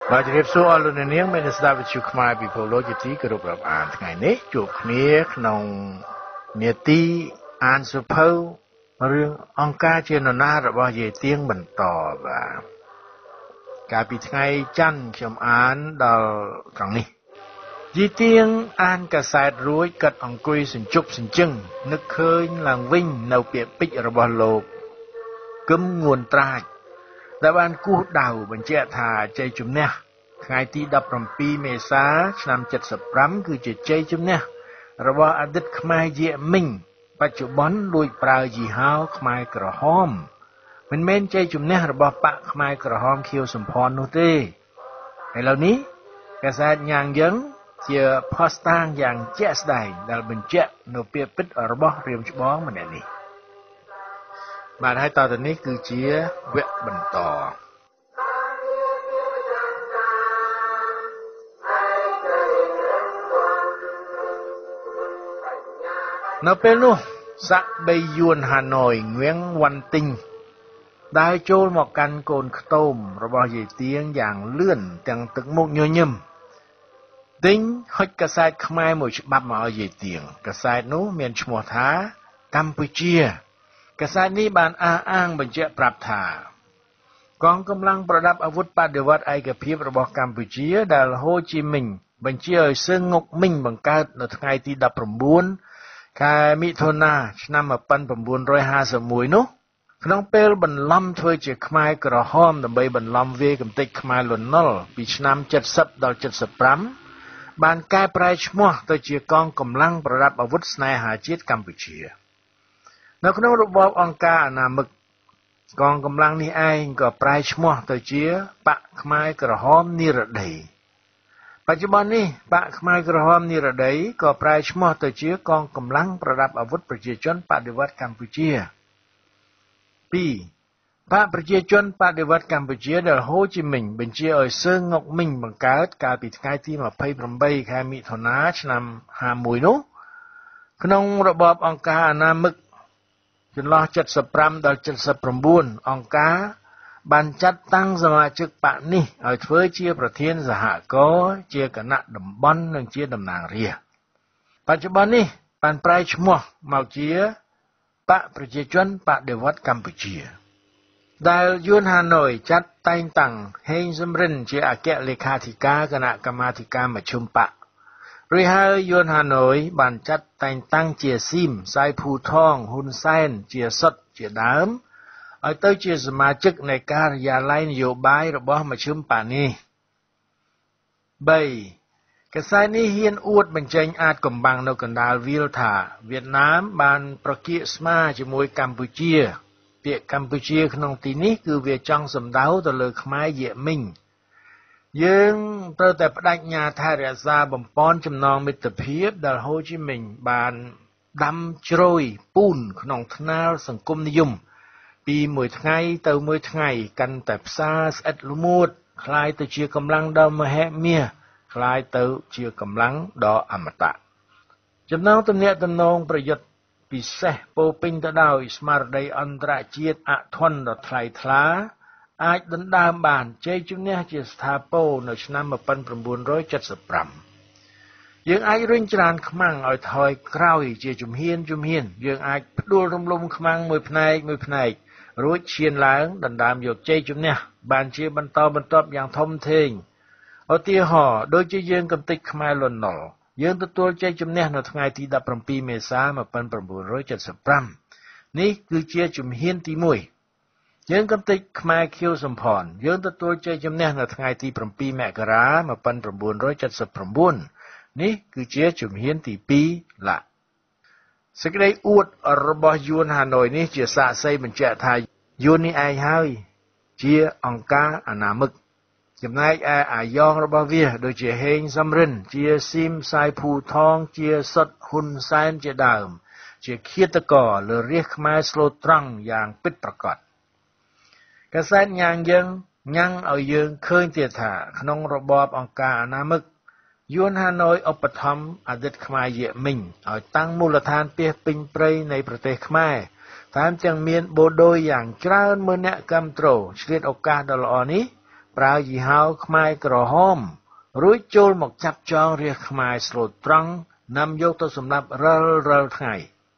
បាទជំរាបសួរអស់លោកអ្នកនាងមានស្ដាប់វិទ្យុខ្មែរពិភពលោកជាទីគោរពរាប់អានថ្ងៃនេះជួបគ្នាក្នុងនាទីអានសុភៅរឿងអង្គការជានរណារបស់យាយទៀងបន្តបាទកាលពីថ្ងៃច័ន្ទខ្ញុំអានដល់ត្រង់នេះយាយទៀងអានកាសែតរួចកាត់អង្គុយសញ្ជប់សញ្ជឹងនឹកឃើញឡើងវិញនៅពាក្យពេចន៍របស់លោកគឹមងួនត្រាចដែលបានគោះដៅបញ្ជាក់ថាជ័យជំនះថ្ងៃទី17មេសាឆ្នាំ75គឺជាជ័យជំនះរបស់អតីតខ្មែរយាមីងបច្ចុប្បន្នលួចប្រើយីហោខ្មែរក្រហមមិនមែនជ័យជំនះរបស់បកខ្មែរក្រហមខៀវសំផននោះទេឥឡូវនេះកាសែតញ៉ាងយើងជាផុសតាងយ៉ាងជាក់ស្ដែងដែលបញ្ជាក់នៅពាក្យពិតរបស់រៀមច្បងម្នាក់នេះបាទហើយតទៅនេះគឺជាវគ្គបន្តនៅពេលនោះសាក់បីយួនហាណូយងៀងវ៉ាន់ទិញដើរចូលមកកាន់កូនខ្ទមរបស់យាយទៀងយ៉ាងលឿនទាំងទឹកមុខញញឹមទិញហុចកាសែតខ្មែរមួយច្បាប់មកឲ្យយាយទៀងកាសែតនោះមានឈ្មោះថាកម្ពុជាកាសែតនេះបានអះអាងបញ្ជាក់ប្រាប់ថាកងកម្លាំងប្រដាប់អាវុធបដិវត្តឯកភាពរបស់កម្ពុជាដែលហូជីមិញបញ្ជាឲ្យសឹងងុកមីងបង្កើតនៅថ្ងៃទី19ខែមិថុនាឆ្នាំ1951នោះក្នុងពេលបន្លំធ្វើជាខ្មែរក្រហមដើម្បីបន្លំវាយកំទេចខ្មែរលន់នល់ពីឆ្នាំ70ដល់75បានកែប្រែឈ្មោះទៅជាកងកម្លាំងប្រដាប់អាវុធស្នេហាជាតិកម្ពុជានៅក្នុងរបបអង្គការអាណាមិកកងកម្លាំងនេះឯងក៏ប្រែឈ្មោះទៅជាបកខ្មែរក្រហមនិរតីបច្ចុប្បន្ននេះបកខ្មែរក្រហមនិរតីក៏ប្រែឈ្មោះទៅជាកងកម្លាំងប្រដាប់អាវុធប្រជាជនបដិវត្តកម្ពុជា2បកប្រជាជនបដិវត្តកម្ពុជាដែលហូជីមិញបញ្ជាឲ្យសឹងងុកមីងបង្កើតកាលពីថ្ងៃទី28ខែមិថុនាឆ្នាំ51នោះក្នុងរបបអង្គការអាណាមិកចន្លោះ75ដល់79អង្គការបានចាត់តាំងសមាជិកបកនេះឲ្យធ្វើជាប្រធានសហគមន៍ជាគណៈតំបន់និងជាតំណាងរាស្ត្របច្ចុប្បន្ននេះបានប្រែឈ្មោះមកជាបកប្រជាជនបដិវត្តកម្ពុជាដែលយួនហាណូយចាត់តែងតាំងហេងសំរិនជាអគ្គលេខាធិការគណៈកម្មាធិការមជ្ឈិមបករួចហើយយួនហាណូយបានចាត់តែងតាំងជាស៊ីមសៃភូថងហ៊ុនសែនជាសុតជាដើមឲ្យទៅជាសមាជិកនៃការិយាល័យនយោបាយរបស់មជ្ឈិមបកនេះ3កាសែតនេះហ៊ានអួតបញ្ចេញអាចកំបាំងនៅកណ្ដាលវាលថាវៀតណាមបានប្រគៀកស្មាជាមួយកម្ពុជាពាក្យកម្ពុជាក្នុងទីនេះគឺវាចង់សំដៅទៅលើខ្មែរយាមីងយើងត្រូវតែបដិញ្ញាថែរក្សាបំពន់ចំណងមិត្តភាពដែលហូជីមិញបានដាំជ្រោយពូនក្នុងថ្នាលសង្គមនិយមពីមួយថ្ងៃទៅមួយថ្ងៃកាន់តែផ្សារស្អិតល្មួតคล้ายទៅជាកម្លាំងដ៏មហិមាคล้ายទៅជាកម្លាំងដ៏អមតៈចំណងទំនាក់ទំនងប្រយុទ្ធពិសេសពោពេញទៅដោយស្មារតីអន្តរជាតិអធន់ដ៏ថ្លៃថ្លាអាចដណ្ដើមបានជ័យជំនះជាស្ថាពរនៅឆ្នាំ1975យើងអាចរុញច្រានខ្មាំងឲ្យថយក្រោយជាជំហានយើងអាចផ្ដួលរំលំខ្មាំងមួយផ្នែករួចឈានឡើងដណ្ដើមយកជ័យជំនះបានជាបន្តបន្ទាប់យ៉ាងធំធេងឧទាហរណ៍ដូចជាយើងកំទេចខ្មែរលន់នល់យើងទទួលជ័យជំនះនៅថ្ងៃទី17មេសា1975នេះគឺជាជំហានទី1យើងកំទេចខ្មែរខៀវសំផនយើងទទួលជ័យជំនះនៅថ្ងៃទី7មករា1979នេះគឺជាជំហានទី2ឡាសេចក្តីអួតរបស់យួនហាណូយនេះជាសាក្សីបញ្ជាក់ថាយួននេះឯងហើយជាអង្គការអាណាមិកចំណែកឯអាយ៉ងរបស់វាដូចជាហេងសំរិនជាស៊ីមសាយភូថងជាសុតហ៊ុនសែនជាដើមជាឃាតករលើរាជខ្មែរស្លូតត្រង់យ៉ាងពិតប្រាកដកាសែតញ៉ាងយើងញ៉ាំងឲ្យយើងឃើញទៀតថាក្នុងរបបអង្គការអាណាមិកយួនហាណូយឧបត្ថម្ភអតីតខ្មែរយាមីងឲ្យតាំងមូលដ្ឋានពាសពេញព្រៃនៃប្រទេសខ្មែរថែមទាំងមានបូដូយយ៉ាងច្រើនម៉ឺនអ្នកគាំទ្រឆ្លៀតឱកាសដ៏ល្អនេះប្រើយីហោខ្មែរក្រហមរួចចូលមកចាប់ចងរាជខ្មែរស្លូតត្រង់នាំយកទៅសម្លាប់រាល់ថ្ងៃ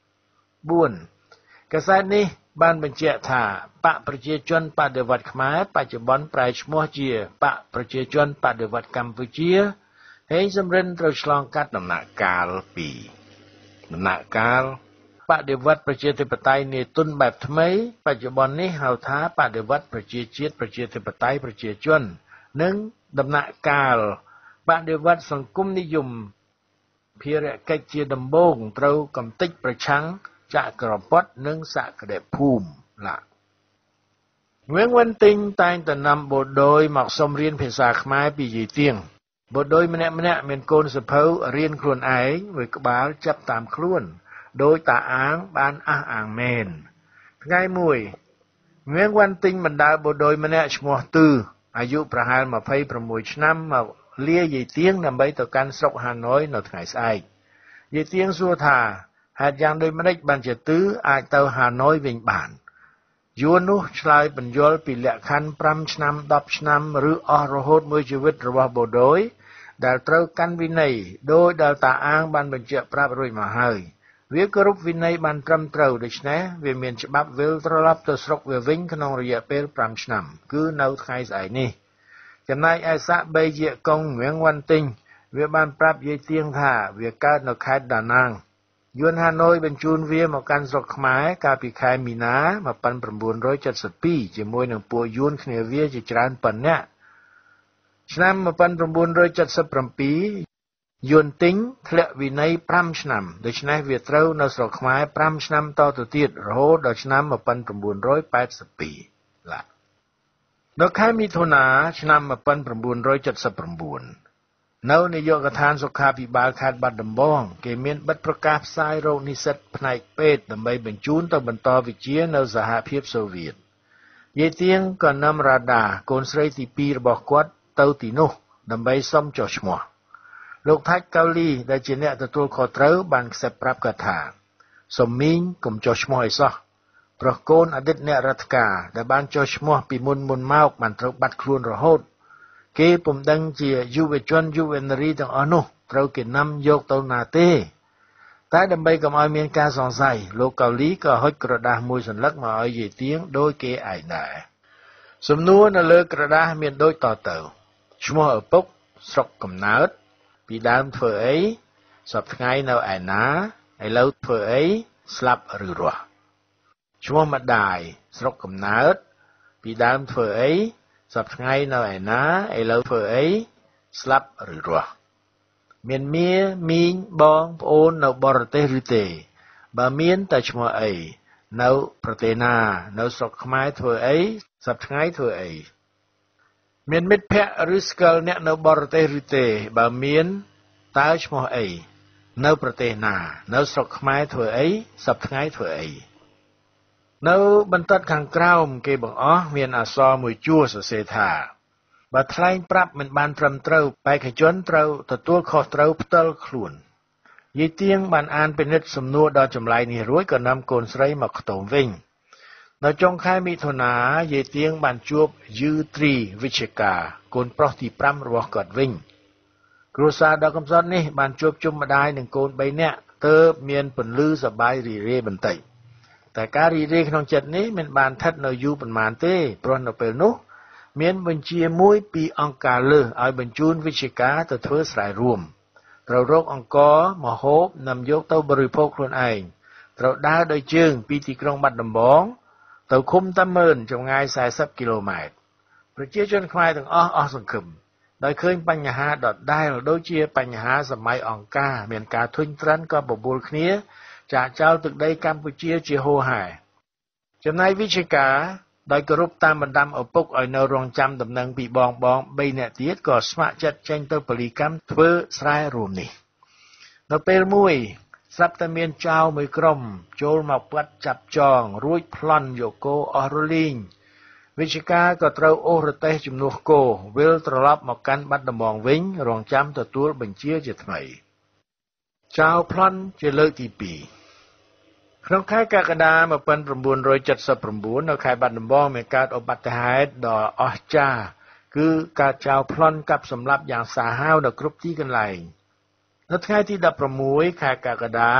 4. កាសែតនេះបានបញ្ជាក់ថាបកប្រជាជនបដិវត្តន៍ខ្មែរបច្ចុប្បន្នប្រែឈ្មោះជាបកប្រជាជនបដិវត្តន៍កម្ពុជាហេងសំរិនត្រូវឆ្លងកាត់ដំណាក់កាល 2 ដំណាក់កាលបដិវត្តន៍ប្រជាធិបតេយ្យនាទុនបែបថ្មីបច្ចុប្បន្ននេះហៅថាបដិវត្តន៍ប្រជាជាតិប្រជាធិបតេយ្យប្រជាជននិងដំណាក់កាលបដិវត្តន៍សង្គមនិយមភារកិច្ចជាដំបូងត្រូវកំទេចប្រឆាំងចក្រពត្តិនិងសក្តិភូមិឡាងឿងវ៉ាន់ទិញតែងតែនាំបូដោយមកសុំរៀនភាសាខ្មែរពីយាយទៀងបូដោយម្នាក់មានកូនសភៅរៀនខ្លួនឯងមួយក្បាលចាប់តាមខ្លួនដោយតាអាងបានអះអាងមែនថ្ងៃមួយងឿងវ៉ាន់ទិញបណ្ដាលបូដោយម្នាក់ឈ្មោះទឺអាយុប្រហែល26ឆ្នាំមកលាយាយទៀងដើម្បីទៅកាន់ស្រុកហាណូយនៅថ្ងៃស្អែកយាយទៀងសួរថាហេតុយ៉ាងដូចម្តេចបានជាទឺអាចទៅហាណូយវិញបានយួននោះឆ្លើយបញ្យល់ពីលក្ខខណ្ឌ5ឆ្នាំ10ឆ្នាំឬអស់រហូតមួយជីវិតរបស់បូដោយដែលត្រូវកាន់វិន័យដោយដែលតាអាងបានបញ្ជាក់ប្រាប់រួចមកហើយវាគោរពវិន័យបានត្រឹមត្រូវដូច្នេះវាមានច្បាប់វិលត្រឡប់ទៅស្រុកវាវិញក្នុងរយៈពេល5ឆ្នាំគឺនៅថ្ងៃស្អែកនេះចំណែកឯសាក់បីជាកុងងឿងវ៉ាន់ទិញវាបានប្រាប់យាយទៀងថាវាកើតនៅខេត្តដាណាងយួនហាណូយបញ្ជូនវាមកកាន់ស្រុកខ្មែរកាលពីខែមីនា1972ជាមួយនឹងពួកយួនគ្នាវាជាច្រើនប៉ុណ្ណេះឆ្នាំ1977យួនទិញធ្លាក់វិន័យ5ឆ្នាំដូច្នេះវាត្រូវនៅស្រុកខ្មែរ5ឆ្នាំតទៅទៀតរហូតដល់ឆ្នាំ1982ឡានៅខែមិថុនាឆ្នាំ1979នៅនាយកដ្ឋានសុខាភិបាលខេត្តបាត់ដំបងគេមានបិទប្រកាសផ្សាយរោគនិស្សិតផ្នែកពេទ្យដើម្បីបញ្ជូនទៅបន្តវិជ្ជានៅសហភាពសូវៀតយាយទៀងក៏នាំរ៉ាដាកូនស្រីទី2របស់គាត់ទៅទីនោះដើម្បីសុំចុះឈ្មោះលោកថាច់កៅលីដែលជាអ្នកទទួលខុសត្រូវបានខ្សែប្រាប់គាត់ថាសុំមីងកុំចុះឈ្មោះអីសោះព្រោះកូនអតីតអ្នករដ្ឋការដែលបានចុះឈ្មោះពីមុនមកបានត្រូវបាត់ខ្លួនរហូតគេពុំដឹងជាយុវជនយុវនារីទាំងអស់នោះត្រូវគេនាំយកទៅណាទេតែដើម្បីកុំឲ្យមានការសង្ស័យលោកកៅលីក៏ហុចក្រដាសមួយសន្លឹកមកឲ្យយាយទៀងដោយគេឯងដែរសំណួរនៅលើក្រដាសមានដូចតទៅឈ្មោះឪពុកស្រុកកំណើតពីដើមធ្វើអីសពថ្ងៃនៅឯណាឥឡូវធ្វើអីស្លាប់ឬរស់ឈ្មោះម្ដាយស្រុកកំណើតពីដើមធ្វើអីសពថ្ងៃនៅឯណាឥឡូវធ្វើអីស្លាប់ឬរស់មានមាមីងបងប្អូននៅបរទេសឬទេបើមានតែឈ្មោះអីនៅប្រទេសណានៅស្រុកខ្មែរធ្វើអីសពថ្ងៃធ្វើអីមានមិត្តភ័ក្តិឬស្គាល់អ្នកនៅបរទេសឬទេបើមានតើឈ្មោះអីនៅប្រទេសណានៅស្រុកខ្មែរធ្វើអីសពថ្ងៃធ្វើអីនៅបន្ទាត់ខាងក្រោមគេបង្អស់មានអក្សរមួយជួរសរសេរថាបើថ្លែងប្រាប់មិនបានត្រឹមត្រូវបេក្ខជនត្រូវទទួលខុសត្រូវផ្ទាល់ខ្លួនយាយទៀងបានអានពិនិត្យសំណួរដ៏ចម្លែកនេះរួចក៏នាំកូនស្រីមកខ្ទមវិញនៅចុងខែមិថុនាយាយទៀងបានជួបយឺត្រីវិជ្ជការកូនប្រុសទី5របស់គាត់វិញគ្រួសារដ៏កំសត់នេះបានជួបជុំម្ដាយនិងកូន3នាក់ទើបមានពន្លឺសប្បាយរីករាយបន្តិចតែការរីករាយក្នុងចិត្តនេះមិនបានស្ថិតនៅយូរប៉ុន្មានទេព្រោះនៅពេលនោះមានបញ្ជាមួយពីអង្គការលើសឲ្យបញ្ជូនវិជ្ជការទៅធ្វើស្រែរួមត្រូវរកអង្គមហូបនាំយកទៅបរិភោគខ្លួនឯងត្រូវដើរដោយជើងពីទីក្រុងបាត់ដំបងទៅឃុំតាម៉ឺនចម្ងាយ40គីឡូម៉ែត្រប្រជាជនខ្មែរទាំងអស់សង្ឃឹមដោយឃើញបញ្ហាដដែលដូចជាបញ្ហាសម័យអង្គការមានការធុញទ្រាន់ក៏បបួលគ្នាចាកចោលទឹកដីកម្ពុជាជាហូរហែចំណែកវិជ្ជការដោយគោរពតាមបណ្ដាំឪពុកឲ្យនៅរងចាំដំណឹងពីបង3នាក់ទៀតក៏ស្ម័គ្រចិត្តចេញទៅពលីកម្មធ្វើស្រែរួមនេះនៅពេលមួយស្រាប់តែមានចៅមួយក្រុមចូលមកបាត់ចាប់ចងរួចប្លន់យកគោអស់រលីងវិជ្ជការក៏ត្រូវអូសរទេះជំនួសគោវិលត្រឡប់មកកាន់បាត់ដំបងវិញរងចាំទទួលបញ្ជាជាថ្មីចៅប្លន់ជាលើកទី2ក្នុងខែកក្កដា1979នៅខេត្តបាត់ដំបងមានកើតឧបទ្ទហេតុដ៏អស្ចារ្យគឺការចោលប្លន់កັບសម្លាប់យ៉ាងសាហាវនៅគ្រប់ទីកន្លែងនៅថ្ងៃទី16ខែកក្កដា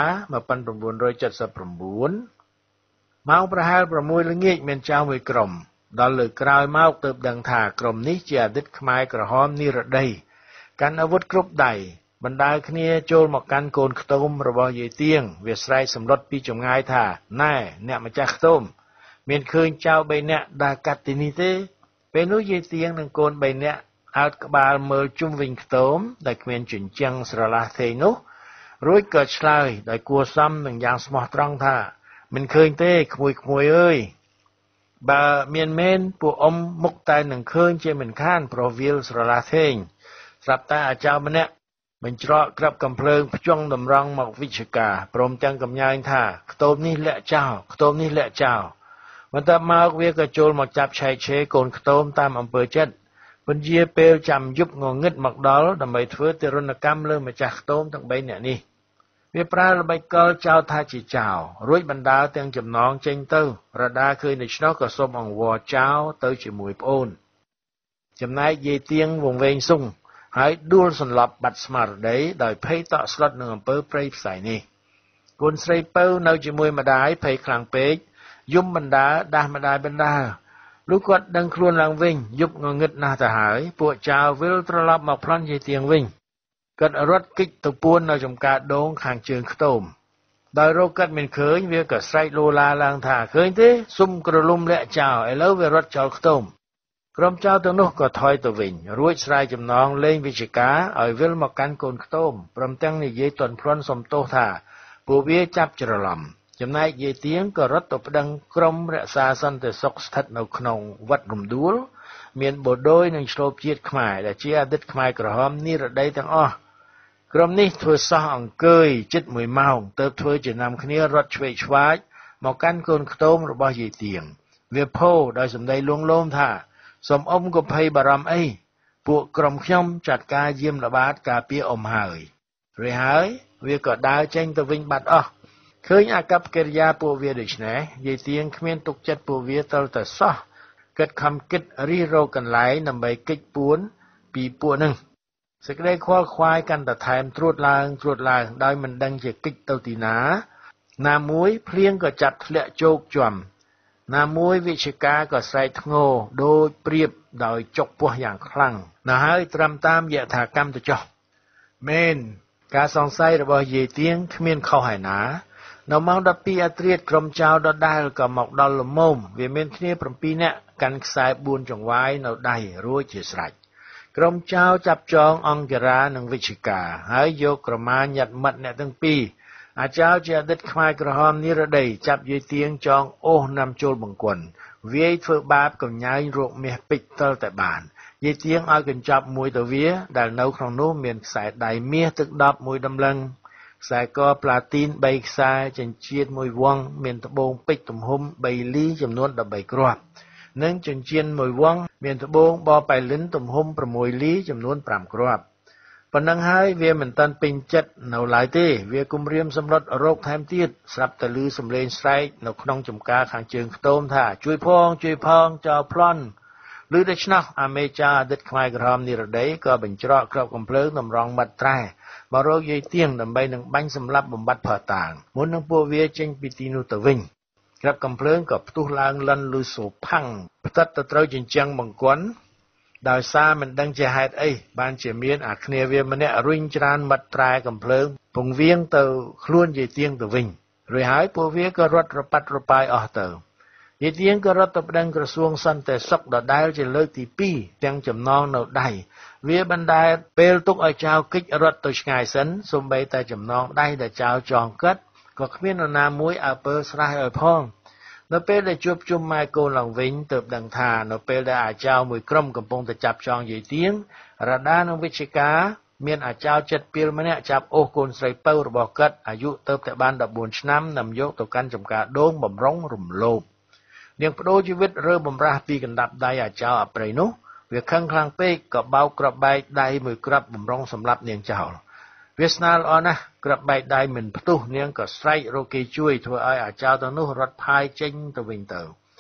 1979ម៉ោងប្រហែល6ល្ងាចមានចៅមួយក្រុមដល់លើក្រោយមកទើបដឹងថាក្រុមនេះជាអតីតខ្មែរក្រហមនិរដីកាន់អាវុធគ្រប់ដៃបណ្ដាលគ្នាចូលមកកាន់កូនខ្ទមរបស់យាយទៀងវាស្រែកសម្លុតពីចម្ងាយថាណែអ្នកម្ចាស់ខ្ទមមានឃើញចៅ3នាក់ដើរកាត់ទីនេះទេពេលនោះយាយទៀងនិងកូន3នាក់អើតក្បាលមើលជុំវិញខ្ទមដែលគ្មានជញ្ជាំងស្រឡះទេនោះរួចក៏ឆ្លើយដោយគួរសមនឹងយ៉ាងស្មោះត្រង់ថាមិនឃើញទេក្មួយអើយបើមានមែនពួកអ៊ំមុខតែនឹងឃើញជាមិនខានព្រោះវាលស្រឡះធេងស្រាប់តែអាចៅម្នាក់បញ្ច្រកក្របកំភ្លើងភ្ជង់តម្រង់មកវិជ្ជការព្រមទាំងកំញើញថាខ្ទមនេះលាក់ចោលខ្ទមនេះលាក់ចោលបន្ទាប់មកវាក៏ចូលមកចាប់ឆែកឆេរកូនខ្ទមតាមអំពើចិត្តពន្យាពេលចាំយប់ងងឹតមកដល់ដើម្បីធ្វើទារុណកម្មលើម្ចាស់ខ្ទមទាំង3នាក់នេះវាប្រើល្បិចកលចោលថាជាចោលរួចបណ្ដាលទាំងចំណងចេញទៅរដាឃើញដូច្នោះក៏សុំអង្វរចោលទៅជាមួយប្អូនចំណែកយាយទៀងវង្វេងសុងហើយដួលសន្លប់បាត់ស្មារតីដោយភ័យតក់ស្លុតនឹងអំពើព្រៃផ្សៃនេះកូនស្រីពៅនៅជាមួយម្ដាយភ័យខ្លាំងពេកយំបណ្ដាដាស់ម្ដាយបណ្ដាលុះគាត់ដឹងខ្លួនឡើងវិញយប់ងងឹតណាស់ទៅហើយពួកចៅវិលត្រឡប់មកប្លន់យាយទៀងវិញគាត់រត់គេចទៅពួននៅចំការដូងខាងជើងខ្ទមដោយរកគាត់មិនឃើញវាក៏ស្រែកលោឡាឡើងថាឃើញទេសុំក្រលុំលាក់ចោលឥឡូវវារត់ចោលខ្ទមក្រុមចៅទាំងនោះក៏ថយទៅវិញរួចស្រាយចំណងលេងវិជ្ជការឲ្យវិលមកកាន់កូនខ្ទមព្រមទាំងនិយាយទន់ភ្លន់សំទោសថាពួកវាចាប់ច្រឡំចំណែកយាយទៀងក៏រត់ទៅប្តឹងក្រុមរក្សាសន្តិសុខស្ថិតនៅក្នុងវត្តរំដួលមានបូដូចនិងឆ្លូបជាតិខ្មែរដែលជាអតីតខ្មែរក្រហមនិរដីទាំងអស់ក្រុមនេះធ្វើសោះអង្គើយជិត1ម៉ោងទើបធ្វើជានាំគ្នារត់ឆ្វេងឆ្វាយមកកាន់កូនខ្ទមរបស់យាយទៀងវាផូដោយសម្ដីលួងលោមថាសូមអ៊ំកុំភ័យបារម្ភអីពួកក្រុមខ្ញុំចាត់ការយាមល្បាតការពារអ៊ំហើយរួចហើយវាក៏ដើរចេញទៅវិញបាត់អស់ឃើញអាកប្បកិរិយាពួកវាដូច្នេះយាយទៀងគ្មានទុកចិត្តពួកវាទៅតែសោះគិតខំគិតរិះរកកន្លែងដើម្បីគេចពួនពីពួកនឹងសេចក្តីខ្វល់ខ្វាយកាន់តែថែមត្រួតឡើងដោយមិនដឹងជាគេចទៅទីណាមួយភ្លៀងក៏ចាប់ធ្លាក់ជោកជាំណាមួយវិជ្ជការក៏ស្រែកធ្ងោដូចព្រៀបដោយចុកពោះយ៉ាងខ្លាំងណាស់ហើយត្រឹមតាមយថាកម្មទៅចុះមែនការសង្ស័យរបស់យាយទៀងគ្មានខុសហើយណានៅម៉ោង12អាត្រៀតក្រុមចៅដដែលក៏មកដល់លំមវាមានគ្នា7នាក់កាន់ខ្សែ4ចង្វាយនៅដៃរួចជាស្រេចក្រុមចៅចាប់ចងអង្គរានិងវិជ្ជការហើយយកក្រមាញាត់មាត់អ្នកទាំងពីរអាចៅជាអតីតខ្មែរក្រហមនិរដីចាប់យាយទៀងចងអូសនាំចូលបង្គន់វាយធ្វើបាបកំញែងរកមាសពេជ្រទល់តែបានយាយទៀងឲ្យកញ្ចប់មួយទៅវាដែលនៅក្នុងនោះមានខ្សែដៃមាសទឹកដប់មួយដំឡឹងខ្សែកប្លាទីន3ខ្សែចិញ្ចៀនមួយវង់មានត្បូងពេជ្រទំហំ3លីចំនួន13គ្រាប់និងចិញ្ចៀនមួយវង់មានត្បូងបប៉ៃលិនទំហំ6លីចំនួន5គ្រាប់ប៉ុណ្ណឹងហើយវាមិនតាន់ពេញចិត្តនៅឡើយទេវាគំរាមសម្លុតរោគថែមទៀតស្រាប់តែឮសំឡេងស្រែកនៅក្នុងចំការខាងជើងខ្ទមថាជួយផងចោលប្លន់ឮដូច្នោះអាមេចាអតីតខ្មែរក្រហមនិរដីក៏បញ្ច្រកគ្រាប់កំភ្លើងតម្រង់មាត់ត្រែមករកយាយទៀងដើម្បីនឹងបាញ់សម្លាប់បំបត្តិផើតាងមុននឹងពួកវាចេញពីទីនោះទៅវិញគ្រាប់កំភ្លើងក៏ផ្ទុះឡើងលិនលឺសូផាំងផ្តិតទៅត្រូវជញ្ជាំងបង្គន់ដោយសារមិនដឹងជាហេតុអីបានជាមានអាគ្នាវាម្នាក់រុញច្រានមាត់ត្រែកំភ្លើងពងវៀងទៅខ្លួនយាយទៀងទៅវិញរួចហើយពួកវាក៏រត់រប៉ាត់របាយអស់ទៅយាយទៀងក៏រត់ទៅប្តឹងក្រសួងសន្តិសុខដដែលជាលើកទី2ទាំងចំណងនៅដៃវាបណ្តែតពេលទុកឲ្យចៅគិចរត់ទៅឆ្ងាយសិនសូម្បីតែចំណងដៃដែលចៅចងកាត់ក៏គ្មាននរណាមួយអើពើស្រះឲ្យផងនៅពេលដែលជួបជុំម៉ែកូនឡើងវិញទើបដឹងថានៅពេលដែលអាចៅមួយក្រុមកំពុងតែចាប់ចងយាយទៀងរដានិងវិជ្ជការមានអាចៅចិត្តពីលម្នាក់ចាប់អូសកូនស្រីពៅរបស់គាត់អាយុទើបតែបាន14ឆ្នាំនាំយកទៅកាន់ចំការដូងបំរុងរំលោភនាងបដូរជីវិតរើបំរាស់ពីកណ្ដាប់ដៃអាចៅអប្រិយនោះវាខឹងខ្លាំងពេកក៏បោកគ្រាប់បែកដៃមួយគ្រាប់បំរុងសម្លាប់នាងចោលវាស្នាលល្អណាស់គ្រាប់បែកដៃមិនផ្ទុះនាងក៏ស្រែករកគេជួយធ្វើឲ្យអាចៅទាំងនោះរត់ផាយចេញទៅវិញទៅ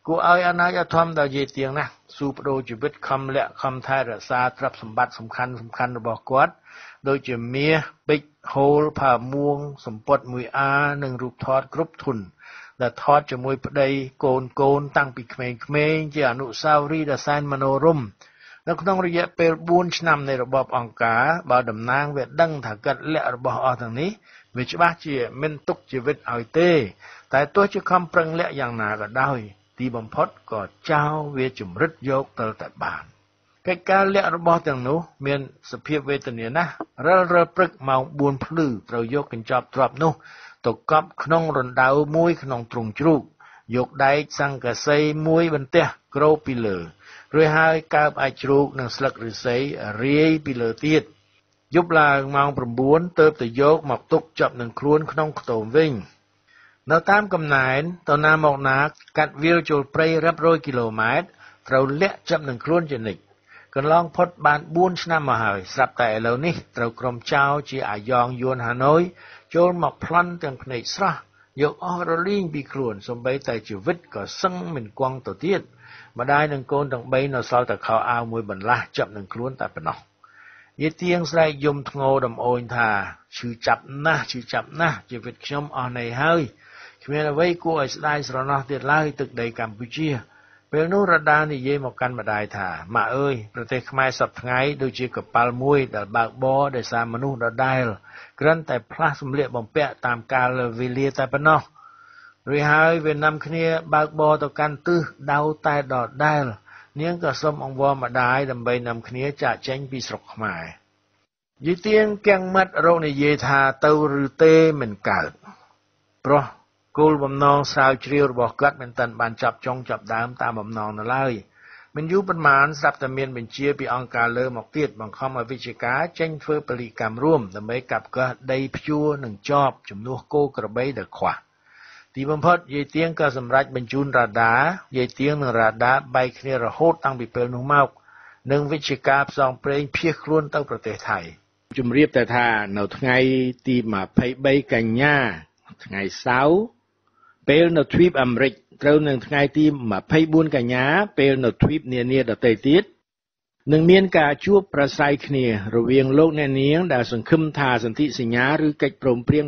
គួរឲ្យអាណាចធម្មដល់និយាយទៀងណាស៊ូបដូរជីវិតខំលាក់ខំថែរក្សាទ្រព្យសម្បត្តិសំខាន់របស់គាត់ដូចជាមាសពេជ្រហូលផាមួងសម្ពត់មួយអានិងរូបថតគ្រប់ធុនដែលថតជាមួយប្តីកូនតាំងពីក្មេងៗជាអនុស្សាវរីយ៍ដ៏សែនមនោរម្យនៅក្នុងរយៈពេល4ឆ្នាំនៃរបបអង្គការបើតំណាងវាដឹងថាកាត់លាក់របស់អស់ទាំងនេះវាច្បាស់ជាមិនទុកជីវិតឲ្យទេតែទោះជាខំប្រឹងលាក់យ៉ាងណាក៏ដោយទីបំផុតក៏ចោលវាជំរិតយកទៅតែបានកិច្ចការលាក់របស់ទាំងនោះមានសភាពវេទនាណាស់រិលព្រឹកម៉ោង4ភ្លឺត្រូវយកកញ្ចប់ទ្រព្យនោះទៅកប់ក្នុងរណ្ដៅមួយក្នុងទ្រុងជ្រូកយកដែកសង្កសីមួយបន្ទះគ្របពីលើរួចហើយកើបអាចជ្រូកនិងស្លឹកឫស្សីរាយពីលើទៀតយប់ឡើងម៉ោង9ទើបទៅយកមកទុកចាប់នឹងខ្លួនក្នុងខ្ទមវិញនៅតាមកំណែនទៅណាមកណាកាត់វាលចូលព្រៃរាប់រយគីឡូម៉ែត្រត្រូវលាក់ចាប់នឹងខ្លួនជានិច្ចកន្លងផុតបាន4ឆ្នាំមកហើយស្រាប់តែឥឡូវនេះត្រូវក្រុមចៅជាអាយ៉ងយួនហាណូយចូលមកប្លន់ទាំងភ្នែកស្រស់យកអស់រលីងពីខ្លួនសូម្បីតែជីវិតក៏សឹងមិនគង់ទៅទៀតម្ដាយនិងកូនទាំង3នៅសល់តែខោអាវមួយបន្លាស់ចាប់នឹងខ្លួនតែប៉ុណ្ណោះយាយទៀងស្រែកយំធ្ងរដំអូនថាឈឺចាប់ណាស់ជីវិតខ្ញុំអស់ន័យហើយគ្មានអ្វីគួរឲ្យស្ដាយស្រណោះទៀតឡើយទឹកដីកម្ពុជាពេលនោះរដានិយាយមកកាន់ម្ដាយថាម៉ាក់អើយប្រទេសខ្មែរសពថ្ងៃដូចជាកប៉ាល់មួយដែលបើកបរដោយសារមនុស្សដដែលគ្រាន់តែផ្លាស់សម្លៀកបំពាក់តាមកាលវេលាតែប៉ុណ្ណោះរួចហើយវានាំគ្នាបើកបរទៅកាន់ទិសដៅតែដដែលនាងក៏សុំអង្វរម្ដាយដើម្បីនាំគ្នាចាកចេញពីស្រុកខ្មែរយាយទៀងគាំងមាត់រកនិយាយថាទៅឬទេមិនកើតព្រោះគោលបំណងស្រាវជ្រាវរបស់គាត់មិនទាន់បានចាប់ចុងចាប់ដើមតាមបំណងនៅឡើយមិនយូរប៉ុន្មានស្រាប់តែមានបញ្ជាពីអង្គការលើមកទៀតបង្ខំឲ្យវិជ្ជការចេញធ្វើពលិកម្មរួមដើម្បីកាប់កាសដីព្យួរនិងចបជំនួសគោក្របីដែលខ្វះទីបំផុតយាយទៀងក៏សម្រេចបញ្ជូនរ៉ាដាយាយទៀងនិងរ៉ាដាបែកគ្នារហូតតាំងពីពេលនោះមកនិងវិជ្ជការផ្សងព្រេងភៀសខ្លួនទៅប្រទេសថៃជំរាបតែថានៅថ្ងៃទី23កញ្ញាថ្ងៃសៅរ៍ពេលនៅទ្វីបអាមេរិកត្រូវនឹងថ្ងៃទី24កញ្ញាពេលនៅទ្វីបនានាដទៃទៀតនឹងមានការជួបប្រស្រ័យគ្នារវាងលោកអ្នកនាងដែលសង្ឃឹមថាសន្ធិសញ្ញាឬកិច្ចព្រមព្រៀង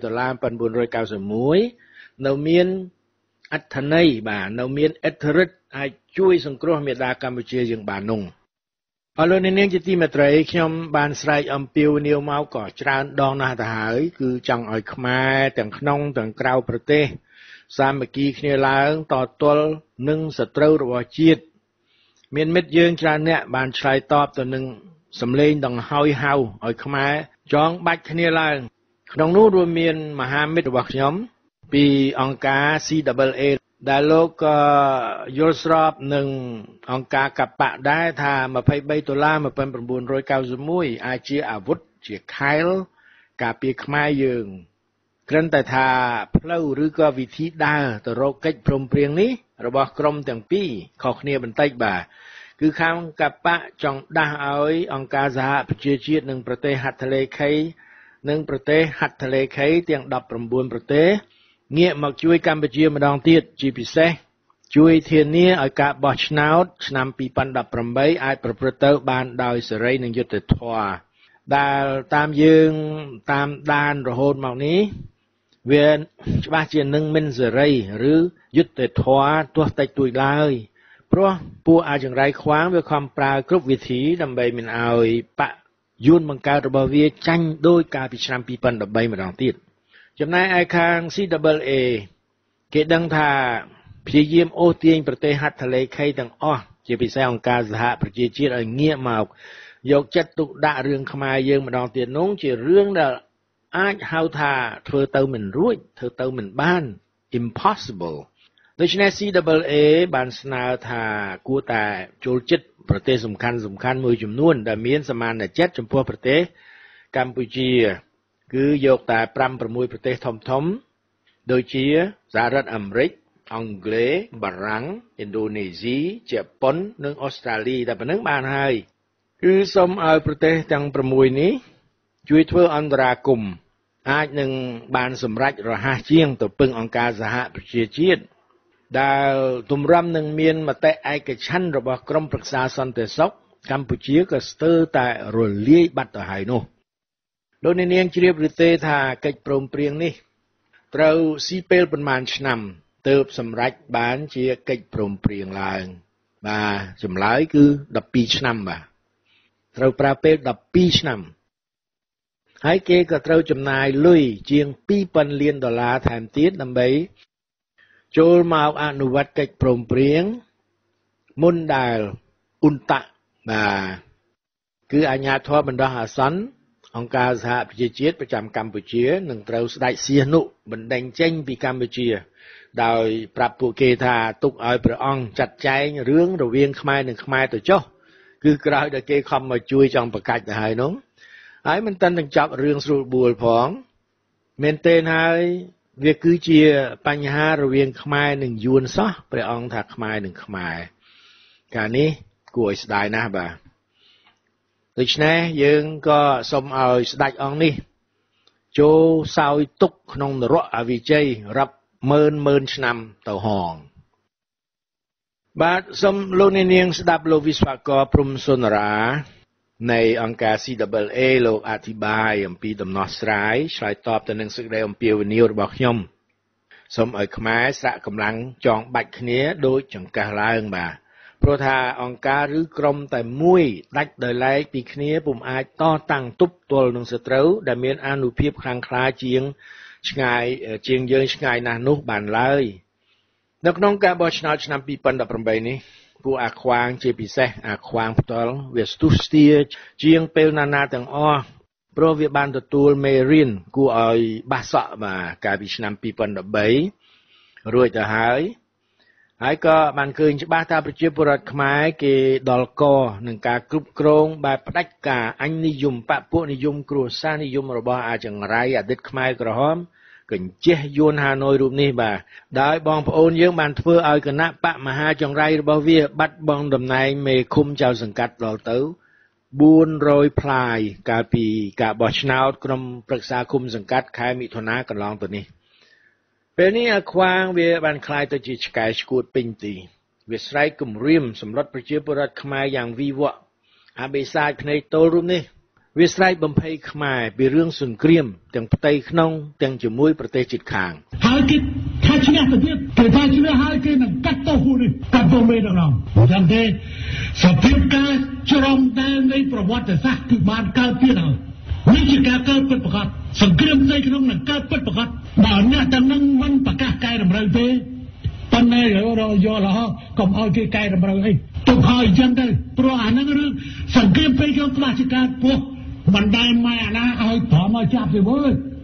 $23,991នៅមានអត្ថន័យនៅមានឥទ្ធិឫទ្ធិអាចជួយសង្គ្រោះមាតាកម្ពុជាយើងបាននោះអរលោកអ្នកនាងជាទីមេត្រីខ្ញុំបានស្រែកអំពាវនាវមកក៏ច្រើនដងណាស់ទៅហើយគឺចង់ឲ្យខ្មែរទាំងក្នុងទាំងក្រៅប្រទេសសាមគ្គីគ្នាឡើងតទល់នឹងសត្រូវរបស់ជាតិមានមិត្តយើងច្រើនអ្នកបានឆ្លើយតបទៅនឹងសម្លេងដង្ហោយហៅឲ្យខ្មែរចងបាច់គ្នាឡើងក្នុងនោះរួមមានមហាមិត្តរបស់ខ្ញុំពីអង្គការ CAA ដែលលោកក៏យល់ស្របនឹងអង្គការកបៈដែរថា$23,1991អាចជាអាវុធជាខែលការពារខ្មែរយើងគ្រាន់តែថាផ្លូវឬក៏វិធីដើរទៅរកកិច្ចព្រមព្រៀងនេះរបស់ក្រុមទាំងពីរខុសគ្នាបន្តិចបាទគឺខាងកបៈចង់ដាស់ឲ្យអង្គការសហប្រជាជាតិនិងប្រទេសហត្ថលេខីទាំង19ប្រទេសងាកមកជួយកម្ពុជាម្ដងទៀតជាពិសេសជួយធានាឲ្យការបោះឆ្នោតឆ្នាំ2018អាចប្រព្រឹត្តទៅបានដោយសេរីនិងយុត្តិធម៌ដែលតាមយើងតាមដានរហូតមកនេះវាច្បាស់ជានឹងមិនសេរីឬយុត្តិធម៌ទោះតិចតួចឡើយព្រោះពួកអាចង្រៃខ្វាងវាខំប្រើគ្រប់វិធីដើម្បីមិនឲ្យបកយួនបង្កើតរបស់វាចាញ់ដោយកាលពីឆ្នាំ2013ម្ដងទៀតចំណែកឯខាង CAA គេដឹងថាព្យាយាមអូសទាញប្រទេសហត្ថលេខីទាំងអស់ជាពិសេសអង្គការសហប្រជាជាតិឲ្យងាកមកយកចិត្តទុកដាក់រឿងខ្មែរយើងម្ដងទៀតនោះជារឿងដែលអាចហៅថាធ្វើទៅមិនរួចធ្វើទៅមិនបាន impossible ដូច្នេះ CAA បានស្នើថាគួរតែចូលចិត្តប្រទេសសំខាន់មួយចំនួនដែលមានសមានចិត្តចំពោះប្រទេសកម្ពុជាគឺយកតែ 5-6 ប្រទេសធំដូចជាសហរដ្ឋអាមេរិកអង់គ្លេសបារាំងឥណ្ឌូនេស៊ីជប៉ុននិងអូស្ត្រាលីតែប៉ុណ្្នឹងបានហើយគឺសូមឲ្យប្រទេសទាំង6នេះជួយធ្វើអន្តរាគមន៍អាចនឹងបានសម្រេចរហ័សជាងទៅពឹងអង្គការសហប្រជាជាតិដែលទម្រាំនឹងមានមតិឯកច្ឆន្ទរបស់ក្រុមប្រឹក្សាសន្តិសុខកម្ពុជាក៏ស្ទើរតែរលាយបាត់ទៅហើយនោះលោកអ្នកនាងជ្រាបឬទេថាកិច្ចព្រមព្រៀងនេះត្រូវស៊ីពេលប្រមាណឆ្នាំទើបសម្រេចបានជាកិច្ចព្រមព្រៀងឡើងបាទចម្លើយគឺ12ឆ្នាំបាទត្រូវប្រើពេល12ឆ្នាំហើយគេក៏ត្រូវចំណាយលុយជាង$2,000 លានថែមទៀតដើម្បីចូលមកអនុវត្តកិច្ចព្រមព្រៀងមុនដែលអ៊ុនតាក់បាទគឺអាជ្ញាធរបណ្ដោះអាសន្នអង្គការសហប្រជាជាតិប្រចាំកម្ពុជានឹងត្រូវស្ដេចសៀសនុបណ្ដេញចេញពីកម្ពុជាដោយប្រាប់ពួកគេថាទុកឲ្យព្រះអង្គចាត់ចែងរឿងរវាងខ្មែរនិងខ្មែរទៅចុះគឺក្រោយដែលគេខំមកជួយចង់ប្រកាច់ទៅហើយនោះហើយមិនតាន់ទាំងចាប់រឿងស្រួលបួលផងមែនទេហើយវាគឺជាបញ្ហារវាងខ្មែរនិងយួនសោះព្រះអង្គថាខ្មែរនិងខ្មែរកាលនេះគួរឲ្យស្ដាយណាស់បាទដូច្នេះយើងក៏សូមឲ្យស្ដេចអង្គនេះចូលសោយទុកក្នុងនរកអវិជ័យរាប់ម៉ឺនឆ្នាំទៅហងបាទសូមលោកអ្នកនាងស្ដាប់លោកវិស្វករព្រំសុនរានៃអង្គការ CAA លោកអធិប្បាយអំពីដំណោះស្រាយឆ្លើយតបទៅនឹងសេចក្តីអំពាវនាវរបស់ខ្ញុំសូមឲ្យខ្មែរស្រាក់កម្លាំងចងបាច់គ្នាដោយចង្កេះឡើងបាទព្រោះថាអង្គការឬក្រុមតែមួយដាច់ដោយឡែកពីគ្នាពុំអាចតតាំងទប់ទល់នឹងសត្រូវដែលមានអានុភាពខ្លាំងក្លាជាងយើងឆ្ងាយណាស់នោះបានឡើយនៅក្នុងការបោះឆ្នោតឆ្នាំ2018នេះពួកអាខ្វាងជាពិសេសអាខ្វាងផ្ទាល់វាស្ទុះស្ទាជាងពេលណាទាំងអស់ព្រោះវាបានទទួលមេរៀនគួរឲ្យបះសក់បាទកាលពីឆ្នាំ2013រួចទៅហើយក៏បានឃើញច្បាស់ថាប្រជាពលរដ្ឋខ្មែរគេដល់កនឹងការគ្រប់គ្រងបែបផ្ដាច់ការអញនិយមបពុនិយមគ្រួសារនិយមរបស់អាចង្រៃអតីតខ្មែរក្រហមកញ្ចេះយួនហាណូយរូបនេះបាទដោយបងប្អូនយើងបានធ្វើឲ្យគណៈបកមហាចង្រៃរបស់វាបាត់បង់តំណែងមេឃុំចៅសង្កាត់ដល់ទៅ400ផ្លាយកាលពីការបោះឆ្នោតក្រុមប្រឹក្សាឃុំសង្កាត់ខែមិថុនាកន្លងទៅនេះពេលនេះអាខ្វាងវាបានคล้ายទៅជាឆ្កែឆ្កួតពេញទីវាស្រែកគំរាមសម្លុតប្រជាពលរដ្ឋខ្មែរយ៉ាងវីវក់អាបិសាចភ្នែកទល់រូបនេះវាស្រែកបំភ័យខ្មែរពីរឿងសង្គ្រាមទាំងផ្ទៃក្នុងទាំងជាមួយប្រទេសជិតខាងហើយគេថាឈ្នះទៅទៀតគេថាឈ្នះហើយគេនឹងកាត់ទោសពួកនេះកាត់ទោសមេទាំងនោះចឹងទេសភាពការច្រំដែលនៃប្រវត្តិសាស្ត្រគឺបានកើតទៀតហើយនេះជាការកើតពិតប្រាកដសង្គ្រាមផ្ទៃក្នុងនឹងកើតពិតប្រាកដបើអ្នកទាំងនឹងមិនប្រកាសកែតម្រូវទេប៉ុន្តែយករហូតកុំឲ្យគេកែតម្រូវអីទុកឲ្យចឹងទៅព្រោះអានឹងរឿងសង្គ្រាមផ្ទៃក្នុងខ្លះជាការពោះមិនដែលម៉ែអាណាឲ្យព្រមឲ្យចាប់ទេវើ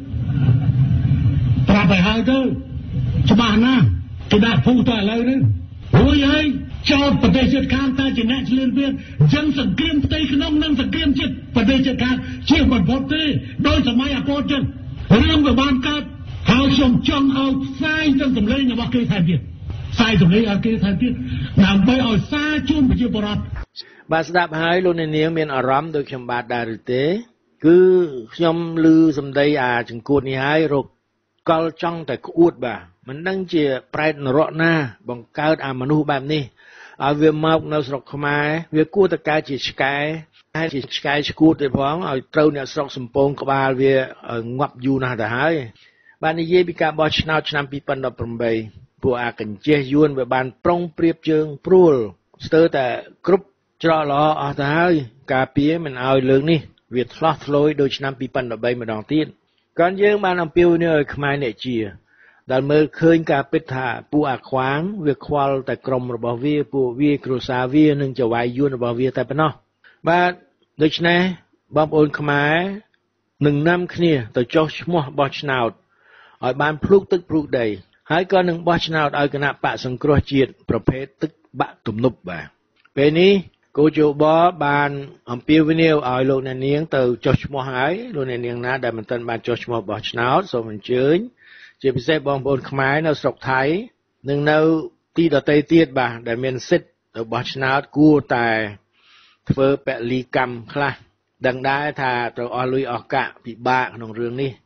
ប្រាប់ឲ្យហើយទៅច្បាស់ណាស់គេដាក់ភូទៅឥឡូវនេះរួចហើយចោតប្រទេសជិតខាងតែជាអ្នកឆ្លៀនពៀនអញ្ចឹងសង្គ្រាមផ្ទៃក្នុងនិងសង្គ្រាមជាតិប្រទេសជិតខាងជាបំផុតទេដោយសម័យអពតចឹងរឿងវាបានកើតហើយខ្ញុំចង់ឲ្យផ្សាយទាំងសម្លេងរបស់គេថែមទៀតផ្សាយសម្លេងឲ្យគេថែមទៀតដើម្បីឲ្យសារជូនប្រជាពលរដ្ឋបាទស្ដាប់ហើយលោកអ្នកនាងមានអារម្មណ៍ដូចខ្ញុំបាទដែរឬទេគឺខ្ញុំឮសម្ដីចង្កួតនេះហើយរកកលចង់តែក្អួតបាទមិនដឹងជាប្រែតនរកណាបង្កើតមនុស្សបែបនេះឲ្យវាមកនៅស្រុកខ្មែរវាគួរតែកើតជាឆ្កែហើយជាឆ្កែឆ្កួតទេផងឲ្យត្រូវអ្នកស្រុកសំពងក្បាលវាងាប់យូរណាស់ទៅហើយបាទនិយាយពីការបោះឆ្នោតឆ្នាំ2018ពួកកញ្ចេះយួនវាបានប្រុងប្រៀបជើងព្រួលស្ទើរតែគ្រប់ច្រកល្អអស់ទៅហើយការពារមិនឲ្យលើកនេះវាឆ្លោះឆ្លោយដូចឆ្នាំ2013ម្ដងទៀតก่อนយើងបានអំពាវនាវឲ្យខ្មែរអ្នកជាដែលមើលឃើញការពិតថាពួកអាខ្វាងវាខ្វល់តែក្រុមរបស់វាពួកវាគ្រួសារវានិងចៅហ្វាយយួនរបស់វាតែប៉ុណ្ណោះបាទដូច្នេះបងប្អូនខ្មែរនឹងនាំគ្នាទៅចុះឈ្មោះបោះឆ្នោតឲ្យបានភ្លុកទឹកភ្លុកដីហើយក៏នឹងបោះឆ្នោតឲ្យគណៈបកសង្គ្រោះជាតិប្រភេទទឹកបាក់ទំនប់បាទពេលនេះគូជបបានអំពាវនាវឲ្យលោកអ្នកនាងទៅចុះឈ្មោះហើយលោកអ្នកនាងណាដែលមិនទាន់បានចុះឈ្មោះបោះឆ្នោតសូមអញ្ជើញជាពិសេសបងប្អូនខ្មែរនៅស្រុកថៃនិងនៅទីដទៃទៀតបាទដែលមានសិទ្ធិទៅបោះឆ្នោតគួរតែធ្វើពលីកម្មខ្លះដឹងដែរថាត្រូវអស់លុយអស់កាក់ពិបាកក្នុងរឿងនេះ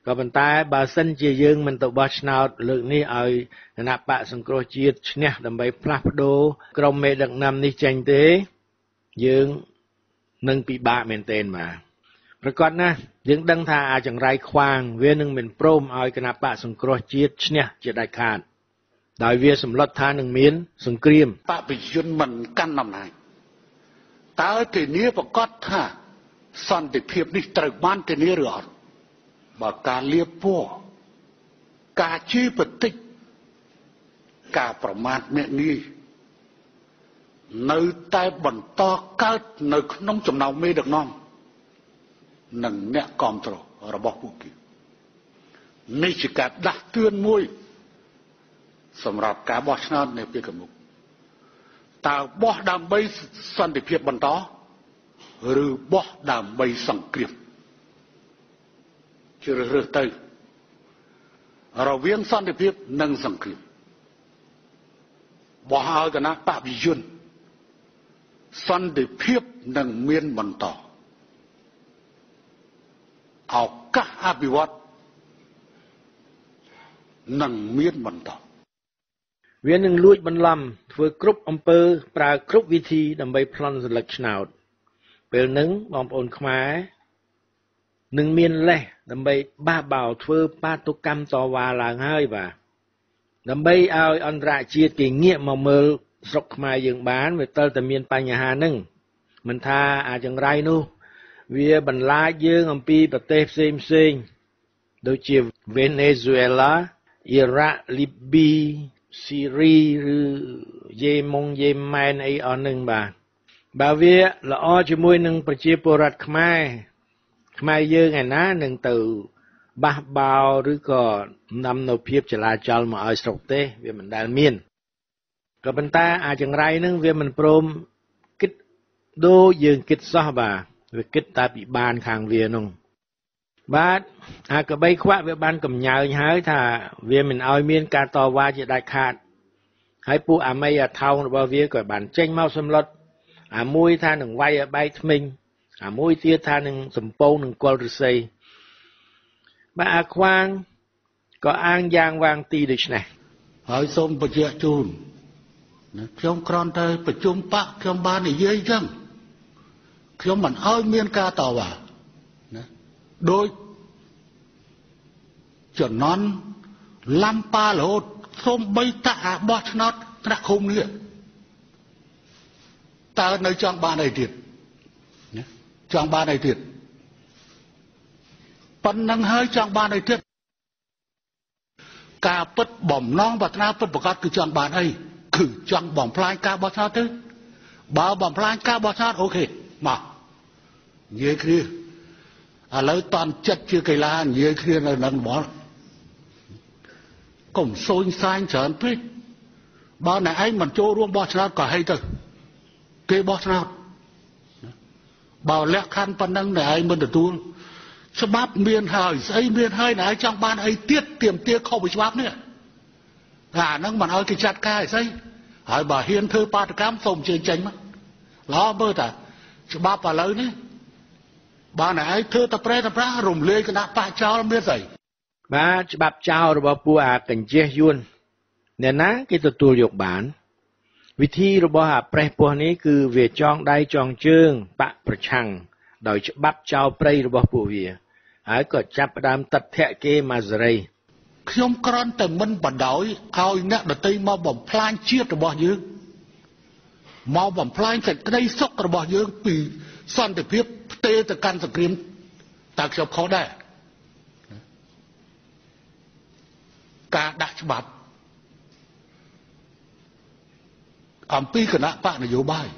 ក៏ប៉ុន្តែបើសិនជាយើងមិនទៅបោះឆ្នោតលើកនេះឲ្យគណៈបកសង្គ្រោះជាតិឈ្នះដើម្បីផ្លាស់ប្ដូរក្រុមមេដឹកនាំនេះចេញទេយើងនឹងពិបាកមែនទែនបាទប្រកបណាស់យើងដឹងថាអាចង្រៃខ្វាងវានឹងមិនព្រមឲ្យគណៈបកសង្គ្រោះជាតិឈ្នះជាដាច់ខាតដោយវាសម្លុតថានឹងមានសង្គ្រាមបព្វជិនមិនកាន់អំណាចតើធានាប្រកាសថាសន្តិភាពនេះត្រូវបានធានាឬអត់បើការលៀបពណ៌ការជេរបន្តិចការប្រមាថមាក់ងាយនៅតែបន្តកើតនៅក្នុងចំណោមមេដឹកនាំនិងអ្នកគាំទ្ររបស់ពួកគេនេះជាការដាស់តឿនមួយសម្រាប់ការបោះឆ្នោតនៅពេលខាងមុខតើបោះដើម្បីសន្តិភាពបន្តឬបោះដើម្បីសង្គ្រាមជ្រើសរើសទៅរវាងសន្តិភាពនិងសង្គ្រាមបោះឲ្យគណៈបព្វជិនសន្តិភាពនឹងមានបន្តឱកាសអភិវឌ្ឍនឹងមានបន្តវានឹងលួចបន្លំធ្វើគ្រប់អំពើប្រើគ្រប់វិធីដើម្បីប្លន់សន្លឹកឆ្នោតពេលនឹងបងប្អូនខ្មែរនឹងមានលេសដើម្បីបះបោរធ្វើបាតុកម្មតវ៉ាឡើងហើយបាទដើម្បីឲ្យអន្តរជាតិគេងាកមកមើលស្រុកខ្មែរយើងបានវាទើបតែមានបញ្ហាហ្នឹងមិនថាអាចង្រៃនោះវាបន្លាចយើងអំពីប្រទេសផ្សេងដូចជា Venezuela អ៊ីរ៉ាក់ Libya ស៊ីរីឬយេម៉ែនអីអស់ហ្នឹងបាទបើវាល្អជាមួយនឹងប្រជាពលរដ្ឋខ្មែរយើងឯណានឹងទៅបះបោរឬក៏នាំនៅភាពចលាចលមកឲ្យស្រុកទេវាមិនដែលមានក៏ប៉ុន្តែអាចង្រៃហ្នឹងវាមិនព្រមគិតដូចយើងគិតសោះបាទវាគិតតែពីបានខាងវានោះបាទអាកបីខ្វាក់វាបានកំញើញហើយថាវាមិនឲ្យមានការតវ៉ាជាដាច់ខាតហើយពួកអាមីអាថោងរបស់វាក៏បានចេញមកសម្លុតអាមួយថានឹងវាយឲ្យបែកធ្មេញអាមួយទៀតថានឹងសំពងនឹងគល់ឫស្សីបាទអាខ្វាងក៏អាងយ៉ាងវាងទីដូចនេះហើយសូមបញ្ជាក់ជូនខ្ញុំគ្រាន់តែប្រជុំបកខ្ញុំបាននិយាយអញ្ចឹងខ្ញុំមិនឲ្យមានការតវ៉ាណាដោយចំណន់ឡាំប៉ារហូតសូម្បីតាអាបោះឆ្នោតថ្នាក់ឃុំនេះតើនៅចង់បានអីទៀតណាចង់បានអីទៀតប៉ុណ្្នឹងហើយចង់បានអីទៀតការពិតបំណងប្រាថ្នាពិតប្រកបគឺចង់បានអីគឺចង់បំផ្លាញការបោះឆ្នោតទៅបើបំផ្លាញការបោះឆ្នោតអូខេមកនិយាយគ្នាឥឡូវតន់ចិត្តជាកីឡានិយាយគ្នានៅនឹងបលកុំសូនសាញច្រើនពេកបើអ្នកឯងមិនចូលរួមបោះឆ្នោតក៏ហីទៅគេបោះឆ្នោតបើលក្ខខណ្ឌប៉ុណ្ណឹងអ្នកឯងមិនទទួលច្បាប់មានហើយស្អីមានហើយអ្នកឯងចង់បានអីទៀតទាមទារខុសពីច្បាប់នេះអាហ្នឹងមិនឲ្យគេចាត់ការអីស្អីហើយបើហ៊ានធ្វើបាតកម្មសូមជើញចេញមកល្អមើលតាច្បាប់ឥឡូវនេះបើអ្នកឯងធ្វើតែប្រែតែប្រាស់រំលាយគណៈបកចោលមានស្អីបាទច្បាប់ចោលរបស់ពួកអាកញ្ចេះយួនអ្នកណាគេទទួលយកបានវិធីរបស់អាប្រេះពោះនេះគឺវាចងដៃចងជើងបកប្រឆាំងដោយច្បាប់ចោលព្រៃរបស់ពួកវាហើយក៏ចាប់ផ្ដើមតថៈគេមកសេរីខ្ញុំគ្រាន់តែមិនបដោយឲ្យអ្នកដទៃមកបំផ្លាញជាតិរបស់យើងមកបំផ្លាញសេចក្តីសុខរបស់យើងពីសន្តិភាពផ្ទេរទៅកាន់សង្គ្រាមតើខ្ញុំខុសដែរការដាក់ច្បាប់អំពីគណៈបកនយោបាយ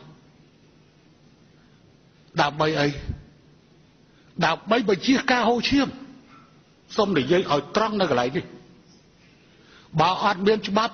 ដើម្បីអីដើម្បីបញ្ជាការហូរឈាមសូមនិយាយឲ្យត្រង់នៅកន្លែងនេះបើអត់មានច្បាប់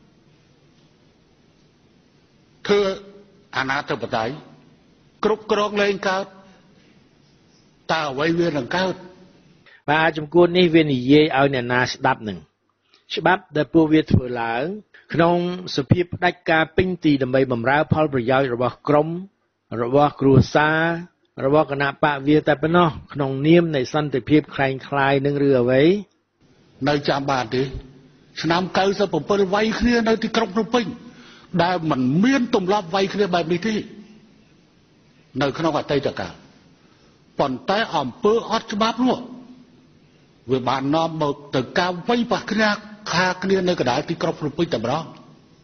ធ្វើអាណាធិបតេយ្យគ្រប់គ្រងលែងកើតតើអ្វីវានឹងកើតបាទចំពោះនេះវានិយាយឲ្យអ្នកណាស្ដាប់នឹងច្បាប់ដែលពួកវាធ្វើឡើងក្នុងសភាពផ្ដាច់ការពេញទីដើម្បីបម្រើផលប្រយោជន៍របស់ក្រុមរបស់គ្រួសាររបស់គណៈបកវាតែប៉ុណ្ណោះក្នុងនាមនៃសន្តិភាពคล้ายៗនឹងឬអ្វីនៅចាំបានទេឆ្នាំ97វាយគ្នានៅទីក្រុងភ្នំពេញដែលមិនមានទម្លាប់វាយគ្នាបែបនេះទេនៅក្នុងអតីតកាលប៉ុន្តែអំពើអត់ច្បាប់នោះវាបាននាំមកទៅការវាយប្រហារខាគ្នានៅកណ្ដាលទីក្រុងភ្នំពេញតែម្ដង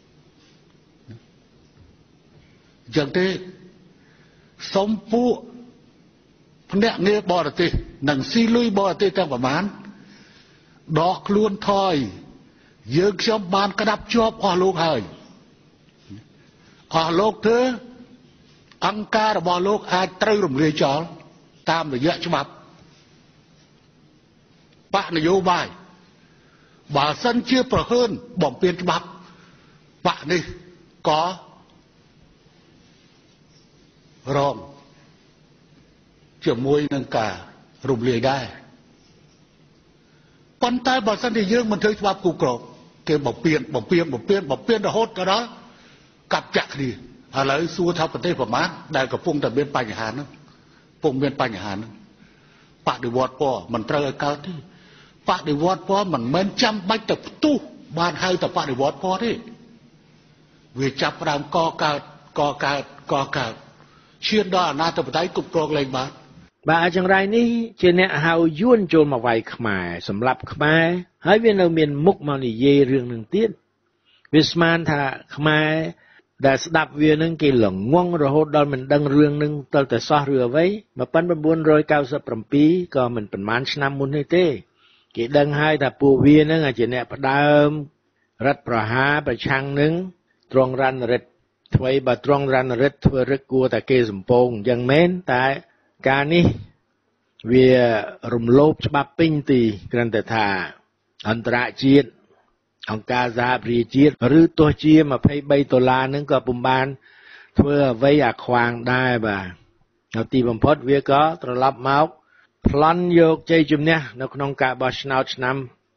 អញ្ចឹងទេសូមពួកភ្នាក់ងារបរទេសនិងស៊ីលុយបរទេសទាំងប្រមាណដកខ្លួនថយយើងខ្ញុំបានក្តាប់ជាប់អស់លោកហើយអស់លោកធ្វើអង្គការរបស់លោកអាចត្រូវរំលាយចោលតាមរយៈច្បាប់បកនយោបាយបើសិនជាប្រហើនបំពេញច្បាប់បកនេះក៏រងជាមួយនឹងការរំលាយដែរប៉ុន្តែបើសិនជាយើងមិនធ្វើច្បាប់គ្រប់គ្រងគេបំពេញរហូតដល់កាប់ចាក់គ្នាឥឡូវសួរថាប្រទេសប្រមាណដែលកំពុងតែមានបញ្ហាហ្នឹងបដិវត្តពណ៌មិនត្រូវឲ្យកើតទេបដិវត្តពណ៌មិនមែនចាំបាច់ទៅផ្ទុះបានហៅតែបដិវត្តពណ៌ទេវាចាប់ផ្ដើមកកើតឈានដល់អាណាធិបតេយ្យគ្រប់គ្រងលែងបានបាទអញ្ចឹងរៃនេះជាអ្នកហៅយួនចូលមកវាយខ្មែរសម្រាប់ខ្មែរហើយវានៅមានមុខមកនិយាយរឿងនឹងទៀតវាស្មានថាខ្មែរដែលស្ដាប់វានឹងគេល្ងងរហូតដល់មិនដឹងរឿងនឹងទៅតែសោះឬអ្វី1997ក៏មិនប្រហែលឆ្នាំមុននេះទេគេដឹងហើយថាពួកវានឹងជាអ្នកផ្ដើមរដ្ឋប្រហារប្រឆាំងនឹងត្រង់រណរិទ្ធថ្មីបើត្រង់រណរិទ្ធធ្វើរឹកគួរតែគេសំពងអញ្ចឹងមែនតែការនេះវារំលោភច្បាប់ពេញទីគ្រាន់តែថាអន្តរជាតិអង្គការសហប្រជាជាតិឬទោះជា$23នឹងក៏ពុំបានធ្វើអ្វីអាខ្វាងដែរបាទនៅទីបំផុតវាក៏ត្រឡប់មកប្លន់យកជ័យជំនះនៅក្នុងការបោះឆ្នោតឆ្នាំ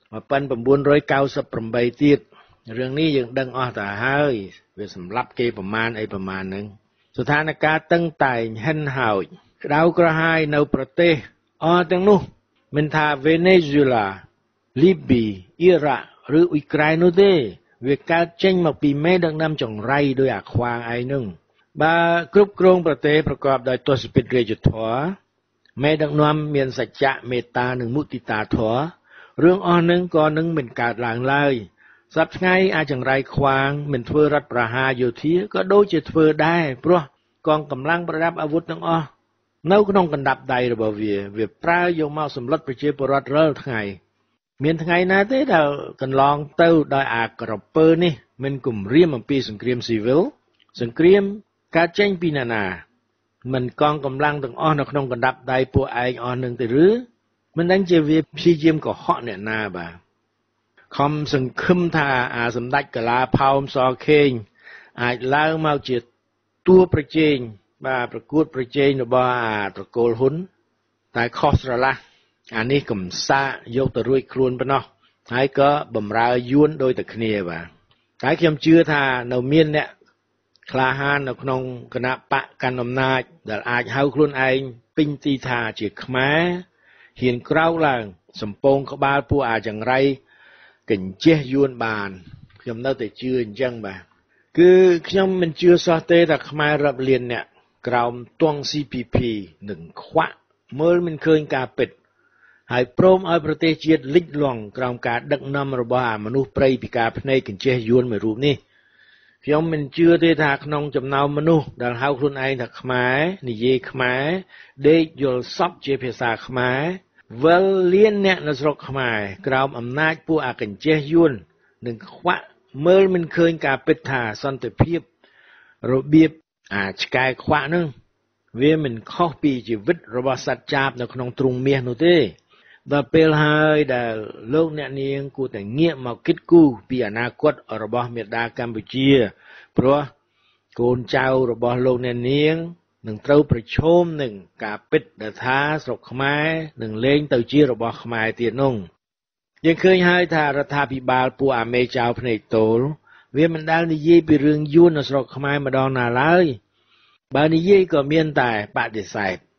1998ទៀតរឿងនេះយើងដឹងអស់ទៅហើយវាសម្លាប់គេប្រមាណហ្នឹងស្ថានភាពតឹងតែងហិនហោចក្តៅក្រហាយនៅប្រទេសអស់ទាំងនោះមិនថាវេណេស៊ុយឡាលីប៊ីអ៊ីរ៉ាក់ឬអ៊ុយក្រែននោះទេវាកើតចេញមកពីមេដឹកនាំចង្រៃដោយអាខ្វាងឯងនឹងបើគ្រប់គ្រងប្រទេសប្រកបដោយទស្សពិតរាជធម៌មេដឹកនាំមានសច្ចៈមេត្តានិងមុទិតាធម៌រឿងអស់នឹងក៏នឹងមិនកើតឡើងឡើយសប្តាហ៍ថ្ងៃអាចង្រៃខ្វាងមិនធ្វើរដ្ឋប្រហារយោធាក៏ដូចជាធ្វើដែរព្រោះកងកម្លាំងប្រដាប់អាវុធទាំងអស់នៅក្នុងកណ្ដាប់ដៃរបស់វាប្រើយកមកសម្លុតប្រជាពលរដ្ឋរាល់ថ្ងៃមានថ្ងៃណាទេដែលកន្លងទៅដោយអាក្រពើនេះមិនគំរាមអំពីសង្គ្រាមស៊ីវិលសង្គ្រាមកើតចេញពីណាមិនកងកម្លាំងទាំងអស់នៅក្នុងកណ្ដាប់ដៃពួកឯងអស់នឹងទៅឬមិនដឹងជាវាព្យាយាមកុហកអ្នកណាបាទខំសង្ឃឹមថាអាសម្ដេចកលាផោមសខេងអាចឡើងមកជាតួប្រជែងបាទប្រកួតប្រជែងរបស់អាត្រកូលហ៊ុនតែខុសស្រឡះអានេះកំសាកយកទៅរួចខ្លួនប៉ុណ្ណោះហើយក៏បំរើយួនដូចតែគ្នាបាទតែខ្ញុំជឿថានៅមានអ្នកក្លាហាននៅក្នុងគណៈបកកណ្ដាលអំណាចដែលអាចហៅខ្លួនឯងពេញទីថាជាខ្មែរហ៊ានក្រោកឡើងសំពងក្បាលពួកអាចង្រៃកញ្ចេះយួនបានខ្ញុំនៅតែជឿអញ្ចឹងបាទគឺខ្ញុំមិនជឿសោះទេថាខ្មែររាប់លានអ្នកក្រោមទង់ CPP នឹងខ្វាក់មើលមិនឃើញការពិតហើយព្រមឲ្យប្រទេសជាតិលិចលង់ក្រោមការដឹកនាំរបស់អាមនុស្សព្រៃពិការភ្នែកកញ្ចេះយួនមួយរូបនេះខ្ញុំមិនជឿទេថាក្នុងចំណោមមនុស្សដែលហៅខ្លួនឯងថាខ្មែរនិយាយខ្មែរដេកយល់សពជាភាសាខ្មែរវិលលៀនអ្នកនៅស្រុកខ្មែរក្រោមអំណាចពួកអាកញ្ចេះយួននឹងខ្វាក់មើលមិនឃើញការពិតថាសន្តិភាពរបៀបឆ្កែខ្វាក់នឹងវាមិនខុសពីជីវិតរបស់សត្វចាបនៅក្នុងទ្រុងមាសនោះទេដល់ពេលហើយដែលលោកអ្នកនាងគួរតែងាកមកគិតគូរពីអនាគតរបស់មាតាកម្ពុជាព្រោះកូនចៅរបស់លោកអ្នកនាងនឹងត្រូវប្រឈមនឹងការពិតដែលថាស្រុកខ្មែរនឹងលែងទៅជារបស់ខ្មែរទៀតនោះយើងឃើញហើយថារដ្ឋាភិបាលពួកអាមេចៅភ្នែកតូលវាមិនដែលនិយាយពីរឿងយួននៅស្រុកខ្មែរម្ដងណាឡើយបើនិយាយក៏មានតែបដិសេធ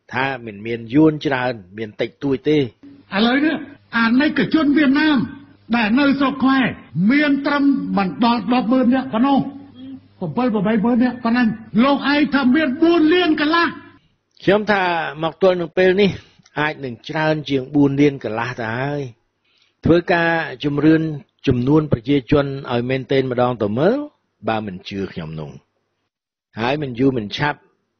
ថាមិនមានយួនច្រើនមានតិចតួចទេឥឡូវនេះអាណិកជនវៀតណាមដែលនៅស្រុកខ្មែរមានត្រឹមមិនដល់ 10,000 នាក់ប៉ុណ្ណោះ 7-8,000 នាក់ប៉ុណ្ណឹងលោកឯងថាមាន 4 លានកន្លះខ្ញុំថាមកទល់នឹងពេលនេះអាចនឹងច្រើនជាង 4 លានកន្លះទៅហើយធ្វើការជំរឿនចំនួនប្រជាជនឲ្យមែនទែនម្ដងទៅមើលបើមិនជឿខ្ញុំនោះហើយមិនយូរមិនឆាប់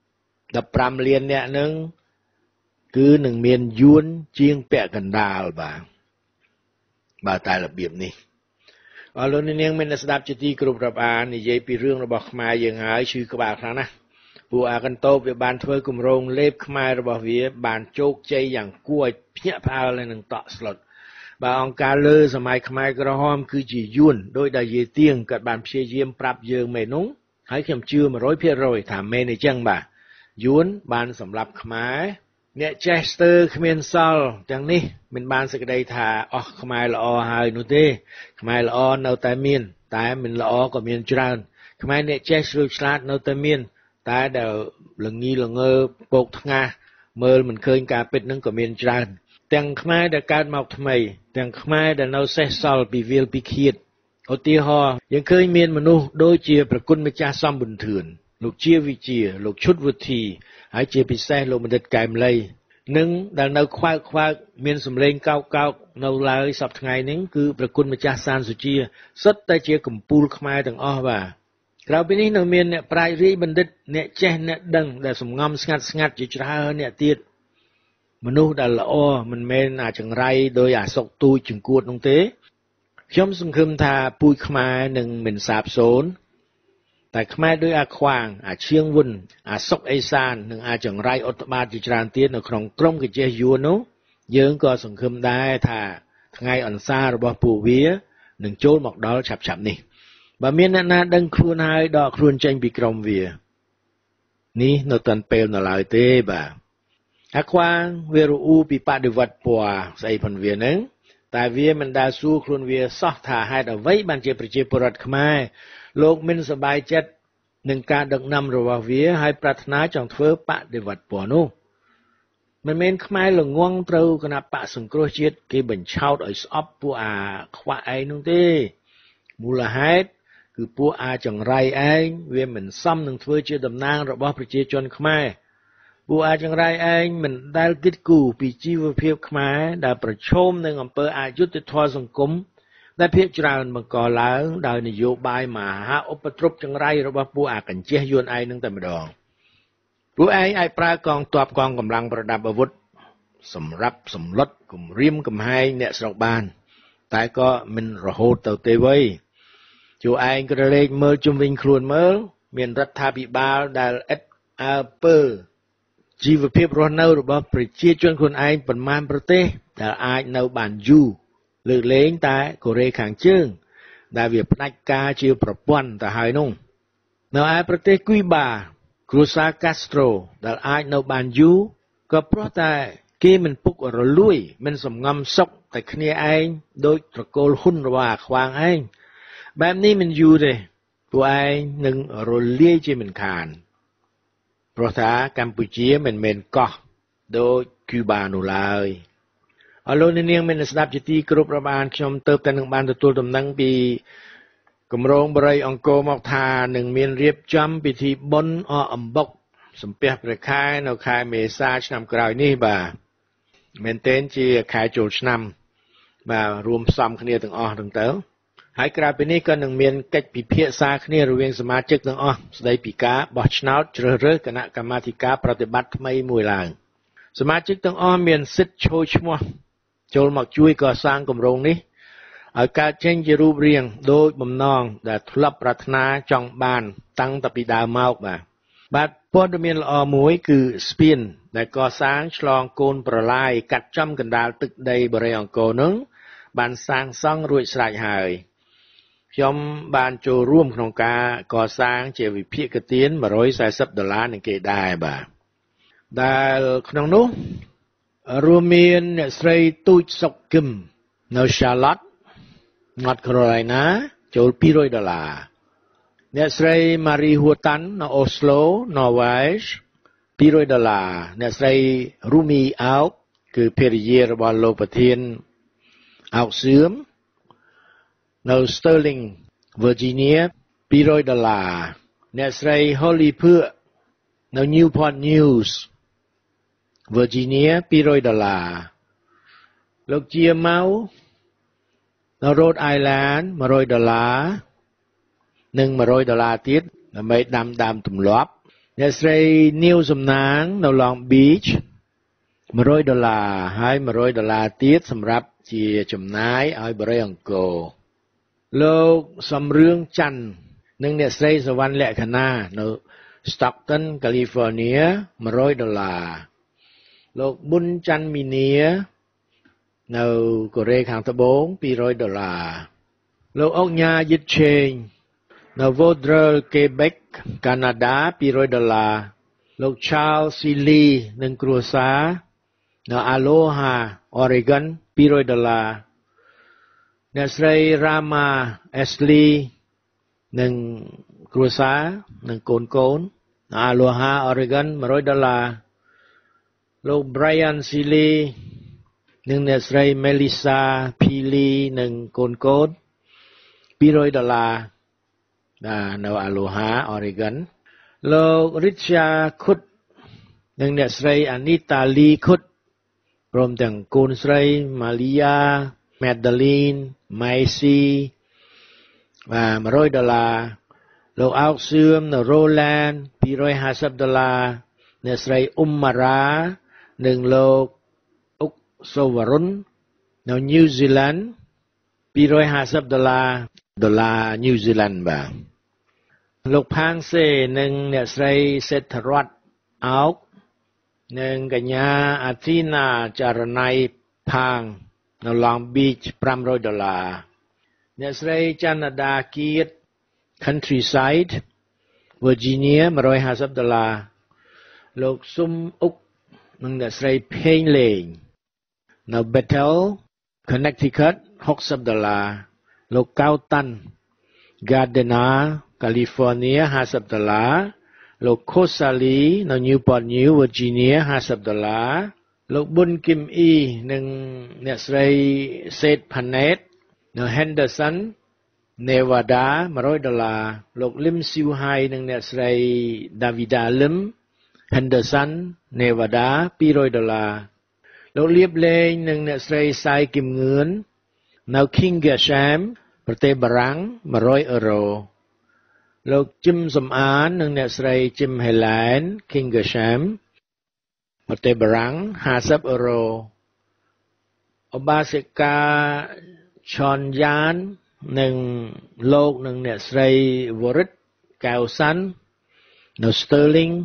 15 លានអ្នកនឹងគឺនឹងមានយួនជាងពាក់កណ្ដាលបើតែរបៀបនេះអរលោកនាងមានស្ដាប់ជាទីគោរពរាប់អាននិយាយពីរឿងរបស់ខ្មែរយើងហើយឈឺក្បាលខ្លាំងណាស់ពួកអាកន្តោបវាបានធ្វើគម្រោងលេបខ្មែររបស់វាបានជោគជ័យយ៉ាងគួរឲ្យភ្ញាក់ផ្អើលនឹងតក់ស្លុតបើអង្គការលើសម័យខ្មែរក្រហមគឺជាយួនដោយដែលយាយទៀងគាត់បានព្យាយាមប្រាប់យើងមែននោះហើយខ្ញុំជឿ 100% ថាមែនអញ្ចឹងបាទយួនបានសម្លាប់ខ្មែរអ្នកចេះស្ទើរគ្មានសល់ទាំងនេះមិនបានសេចក្តីថាអស់ខ្មែរល្អហើយនោះទេខ្មែរល្អនៅតែមានតែមិនល្អក៏មានច្រើនខ្មែរអ្នកចេះជ្រើឆ្លាតនៅតែមានតែដែលល្ងីល្ងើពកថ្ងាសមើលមិនឃើញការពិតនឹងក៏មានច្រើនទាំងខ្មែរដែលកើតមកថ្មីទាំងខ្មែរដែលនៅសេសសល់ពីវាលពីឃាតឧទាហរណ៍យើងឃើញមានមនុស្សដូចជាប្រគុណម្ចាស់សំប៊ុនធឿនលោកជាវិជាលោកឈុតវុធីហើយជាពិសេសលោកបណ្ឌិតកែមលីនឹងដែលនៅខ្វើកមានសម្លេងកោកនៅឡើយសប្តាហ៍ថ្ងៃនេះគឺប្រគុណម្ចាស់សានសុជាសុទ្ធតែជាកំពូលខ្មែរទាំងអស់បាទក្រៅពីនេះនៅមានអ្នកប្រាជ្ញរាយបណ្ឌិតអ្នកចេះអ្នកដឹងដែលសំងំស្ងាត់ជាច្រើនអ្នកទៀតមនុស្សដែលល្អមិនមែនអាចង្រៃដោយអាសុកទូចចង្កួតនោះទេខ្ញុំសង្ឃឹមថាពូជខ្មែរនឹងមិនសាបសូន្យតែខ្មែរដោយអាខ្វាងអាឈៀងវុនអាសុកអេសាននិងអាចង្រៃអុតបាតជាច្រើនទៀតនៅក្នុងក្រុមកាជះយួននោះយើងក៏សង្ឃឹមដែរថាថ្ងៃអន្សាររបស់ពួកវានឹងចូលមកដល់ឆាប់នេះបើមានអ្នកណាដឹងខ្លួនហើយដកខ្លួនចេញពីក្រុមវានេះនៅតាន់ពេលនៅឡើយទេបាទអាខ្វាងវារអ៊ូពីបដិវត្តពណ៌ស្អីផងវានឹងតែវាមិនដែលសួរខ្លួនវាសោះថាហេតុអ្វីបានជាប្រជាពលរដ្ឋខ្មែរលោកមិនសប្បាយចិត្តនឹងការដឹកនាំរបស់វាហើយប្រាថ្នាចង់ធ្វើបដិវត្តពណ៌នោះមិនមែនខ្មែរល្ងងត្រូវគណៈបកសង្គ្រោះជាតិគេបញ្ឆោតឲ្យស្អប់ពួកអាខ្វាក់ឯងនោះទេមូលហេតុគឺពួកអាចង្រៃឯងវាមិនសមនឹងធ្វើជាតំណាងរបស់ប្រជាជនខ្មែរពួកអាចង្រៃឯងមិនដែលគិតគូរពីជីវភាពខ្មែរដែលប្រឈមនឹងអំពើអយុត្តិធម៌សង្គមដែលភាគច្រើនបង្កឡើងដោយនយោបាយមហាឧបទ្រពចង្រៃរបស់ពួកអាកញ្ចេះយួនឯងនឹងតែម្ដងពួកឯងអាចប្រើកងទ័ពកងកម្លាំងប្រដាប់អាវុធសម្រាប់សម្លុតគំរាមកំហែងអ្នកស្រុកបានតែក៏មិនរហូតទៅទេវៃជួឯងក៏លេចមើលជុំវិញខ្លួនមើលមានរដ្ឋាភិបាលដែលឥតអើពើជីវភាពរស់នៅរបស់ប្រជាជនខ្លួនឯងប៉ុន្មានប្រទេសដែលអាចនៅបានយូរលើកលែងតែកូរ៉េខាងជើងដែលវាផ្ដាច់ការជាប្រព័ន្ធទៅហើយនោះនៅឯប្រទេសគូបាគ្រូសាកាស្ត្រូដែលអាចនៅបានយូរក៏ព្រោះតែគេមិនពុករលួយមិនសំងំសុកតែគ្នាឯងដោយត្រកូលហ៊ុនរបស់អាខ្វាងឯងបែបនេះមិនយូរទេពួកឯងនឹងរលាយជាមិនខានព្រោះថាកម្ពុជាមិនមែនកោះដូចគូបានោះឡើយអរលោកនាងមានស្ដាប់ជាទីគោរពរាប់អានខ្ញុំទៅតែនឹងបានទទួលដំណឹងពីគម្រោងបរិយអង្គរមកថានឹងមានរៀបចំពិធីបុណ្យអកអំបុកសំពះព្រះខែនៅខែមេសាឆ្នាំក្រោយនេះបាទមែនទែនជាខែចូលឆ្នាំបាទរួមផ្សំគ្នាទាំងអស់ទាំងទៅហើយក្រៅពីនេះក៏នឹងមានកិច្ចពិភាក្សាគ្នារវាងសមាជិកទាំងអស់ស្ដីពីការបោះឆ្នោតជ្រើសរើសគណៈកម្មាធិការប្រតិបត្តិថ្មីមួយឡើងសមាជិកទាំងអស់មានសិទ្ធិចូលឈ្មោះចូលមកជួយកសាងគម្រោងនេះឲ្យកើតចេញជារូបរាងដូចបំណងដែលធ្លាប់ប្រាថ្នាចង់បានតាំងតែពីដើមមកបាទព័ត៌មានល្អមួយគឺស្ពានដែលកសាងឆ្លងកូនប្រឡាយកាត់ចំកណ្ដាលទឹកដីបរិយអង្គរនឹងបានសាងសង់រួចស្រេចហើយខ្ញុំបានចូលរួមក្នុងការកសាងជាវិភាគទាន$140នឹងគេដែរបាទដែលក្នុងនោះរួមមានអ្នកស្រីទូចសុកគឹមនៅ Charlotte North Carolina ចូល$200អ្នកស្រី Marie Huotan នៅ Oslo Norway $200 អ្នកស្រី Rumi Auk គឺភរិយារបស់លោកប្រធាន Auk Sươm នៅ Sterling Virginia $200 អ្នកស្រី Holly Phượng នៅ Newport News Virginia $200 លោកជាម៉ៅនៅ Rhode Island $100 និង$100ទៀតដើម្បីដាំដើមទម្លាប់អ្នកស្រីនាវសំណាងនៅ Long Beach $100 ហើយ$100ទៀតសម្រាប់ជាចំណាយឲ្យបរិយអង្គរលោកសំរឿងច័ន្ទនិងអ្នកស្រីសវណ្ណលក្ខណានៅ Stockton California $100លោកប៊ុនច័ន្ទមីនានៅកូរ៉េខាងត្បូង$200លោកអុកញ៉ាយិតឆេងនៅ Vaudreuil Quebec Canada $200លោក Charles Seeley និងគ្រួសារនៅ Aloha Oregon $200អ្នកស្រី Rama Ashley និងគ្រួសារនិងកូននៅ Aloha Oregon $100លោក Brian Seeley និងអ្នកស្រី Melissa Peely និងកូន$200នៅ Aloha Oregon លោក Richard Khut និងអ្នកស្រី Anita Lee Khut ព្រមទាំងកូនស្រី Malia Madeline Macy $100លោកអោកសឿមនៅ Roland $250អ្នកស្រី Ummara និងលោកអុកសូវរុននៅ New Zealand $250 New Zealand បាទលោកផាងសេនិងអ្នកស្រីសេដ្ឋរតអោកនិងកញ្ញាអាធីណាចារណៃផាងនៅ Long Beach $500អ្នកស្រីចន្ទដាគៀត Countryside Virginia $150លោកស៊ុំអុកនិងអ្នកស្រីផេងលេងនៅ Bethel Connecticut $60លោកកៅតាន់ Gardena California $50លោកខូសាលីនៅ Newport News Virginia $50លោកប៊ុនគឹមអ៊ីនិងអ្នកស្រីសេតផាណេតនៅ Henderson Nevada $100លោកលឹមស៊ីវហៃនិងអ្នកស្រី Davida Lim Henderson Nevada $200លោកលៀបលេងនិងអ្នកស្រីសាយគឹមងឿននៅ Kingersham ប្រទេសបារាំង€100លោកជឹមសំអាននិងអ្នកស្រីជឹមហេឡែន Kingersham ប្រទេសបារាំង$50ឧបាសិកាឆនយ៉ាននិងលោកនិងអ្នកស្រីវរិតកៅសាន់នៅ Sterling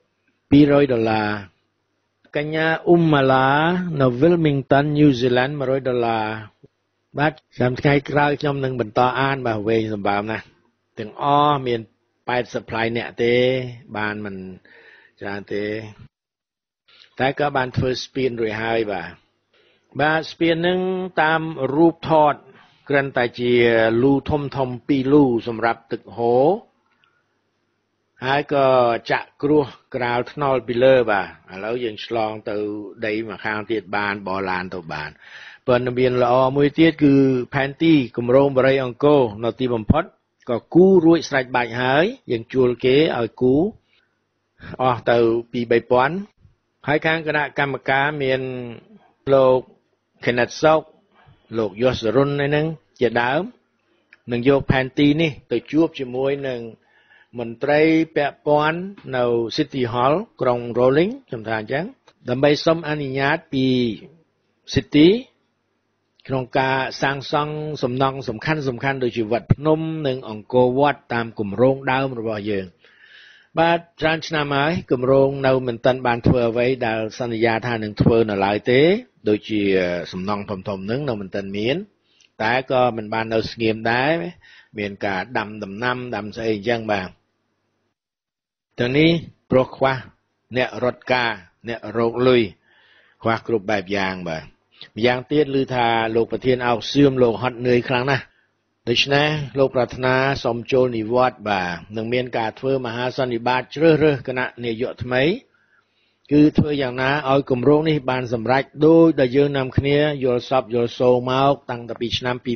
$200កញ្ញាអ៊ុំម៉ាឡានៅ Wilmington New Zealand $100បាទតាមថ្ងៃក្រោយខ្ញុំនឹងបន្តអានបាទវែងសម្បើមណាស់ទាំងអស់មាន80ផ្លាយអ្នកទេបានមិនច្រើនទេតែក៏បានធ្វើស្ពានរួចហើយបាទស្ពាននឹងតាមរូបថតគ្រាន់តែជាលូធំ2លូសម្រាប់ទឹកហូរហើយក៏ចាក់គ្រោះក្រាលថ្នល់ពីលើបាទឥឡូវយើងឆ្លងទៅដីមកខាងទៀតបានបរឡានទៅបានប៉ុន្តែមានល្អមួយទៀតគឺផែនទីគម្រោងបរិយអង្គរនៅទីបំផុតក៏គូរួចស្រេចបាច់ហើយយើងជួលគេឲ្យគូអស់ទៅ2-3,000ហើយខាងគណៈកម្មការមានលោក Kenneth Sok លោកយសរុនហ្នឹងជាដើមនឹងយកផែនទីនេះទៅជួបជាមួយនឹងមន្ត្រីពាក់ព័ន្ធនៅ City Hall ក្រុង Rolling ខ្ញុំថាអញ្ចឹងដើម្បីសុំអនុញ្ញាតពី City ក្នុងការសាងសង់សំណង់សំខាន់ដូចជាវត្តភ្នំនិងអង្គរវត្តតាមគម្រោងដើមរបស់យើងបាទច្រើនឆ្នាំហើយគម្រោងនៅមិនទាន់បានធ្វើអ្វីដែលសន្យាថានឹងធ្វើនៅឡើយទេដូចជាសំណង់ធំនឹងនៅមិនទាន់មានតែក៏មិនបាននៅស្ងៀមដែរមានការដាំដំណាំដាំស្អីអញ្ចឹងបាទទាំងនេះព្រោះខ្វះអ្នករត់ការអ្នករកលុយខ្វះគ្រប់បែបយ៉ាងបាទម្យ៉ាងទៀតឮថាលោកប្រធានអោកសឿមលោកហត់នឿយខ្លាំងណាស់ដូច្នេះលោកប្រាថ្នាសូមចូលនិវត្តន៍បាទនឹងមានការធ្វើមហាសន្និបាតជ្រើសរើសគណៈនាយកថ្មីគឺធ្វើយ៉ាងណាឲ្យគម្រោងនេះបានសម្រេចដោយដែលយើងនាំគ្នាយល់សពយល់សូរមកតាំងពីឆ្នាំ2012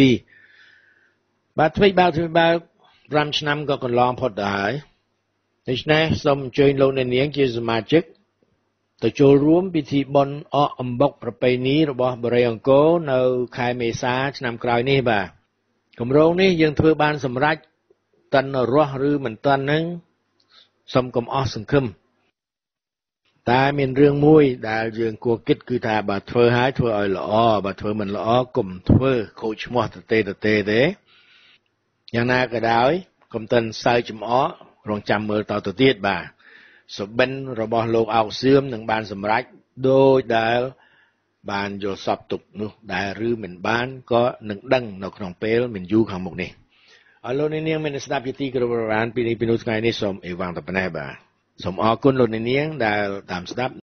បាទធ្វើបើ5ឆ្នាំក៏កន្លងផុតទៅហើយដូច្នេះសូមអញ្ជើញលោកអ្នកនាងជាសមាជិកទៅចូលរួមពិធីបុណ្យអកអំបុកប្រពៃណីរបស់បរិយអង្គរនៅខែមេសាឆ្នាំក្រោយនេះបាទគម្រោងនេះយើងធ្វើបានសម្រេចតិនរស់ឬមិនតិនហ្នឹងសូមកុំអស់សង្ឃឹមតែមានរឿងមួយដែលយើងគួរគិតគឺថាបើធ្វើឲ្យធ្វើឲ្យល្អបើធ្វើមិនល្អកុំធ្វើខូចឈ្មោះទៅទេយ៉ាងណាក៏ដោយកុំតិនសើចំអករងចាំមើលតទៅទៀតបាទសុបិនរបស់លោកអោកសឿមនឹងបានសម្រេចដោយដែលបានយល់សពទុកនោះដែលឬមិនបានក៏នឹងដឹងនៅក្នុងពេលមិនយូរខាងមុខនេះឲ្យលោកនាងមានស្ដាប់ជាទីគោរពបរិយាពីនេះថ្ងៃនេះសូមអេវ៉ាំងតែប៉ុណ្ណេះបាទសូមអរគុណលោកនាងដែលតាមស្ដាប់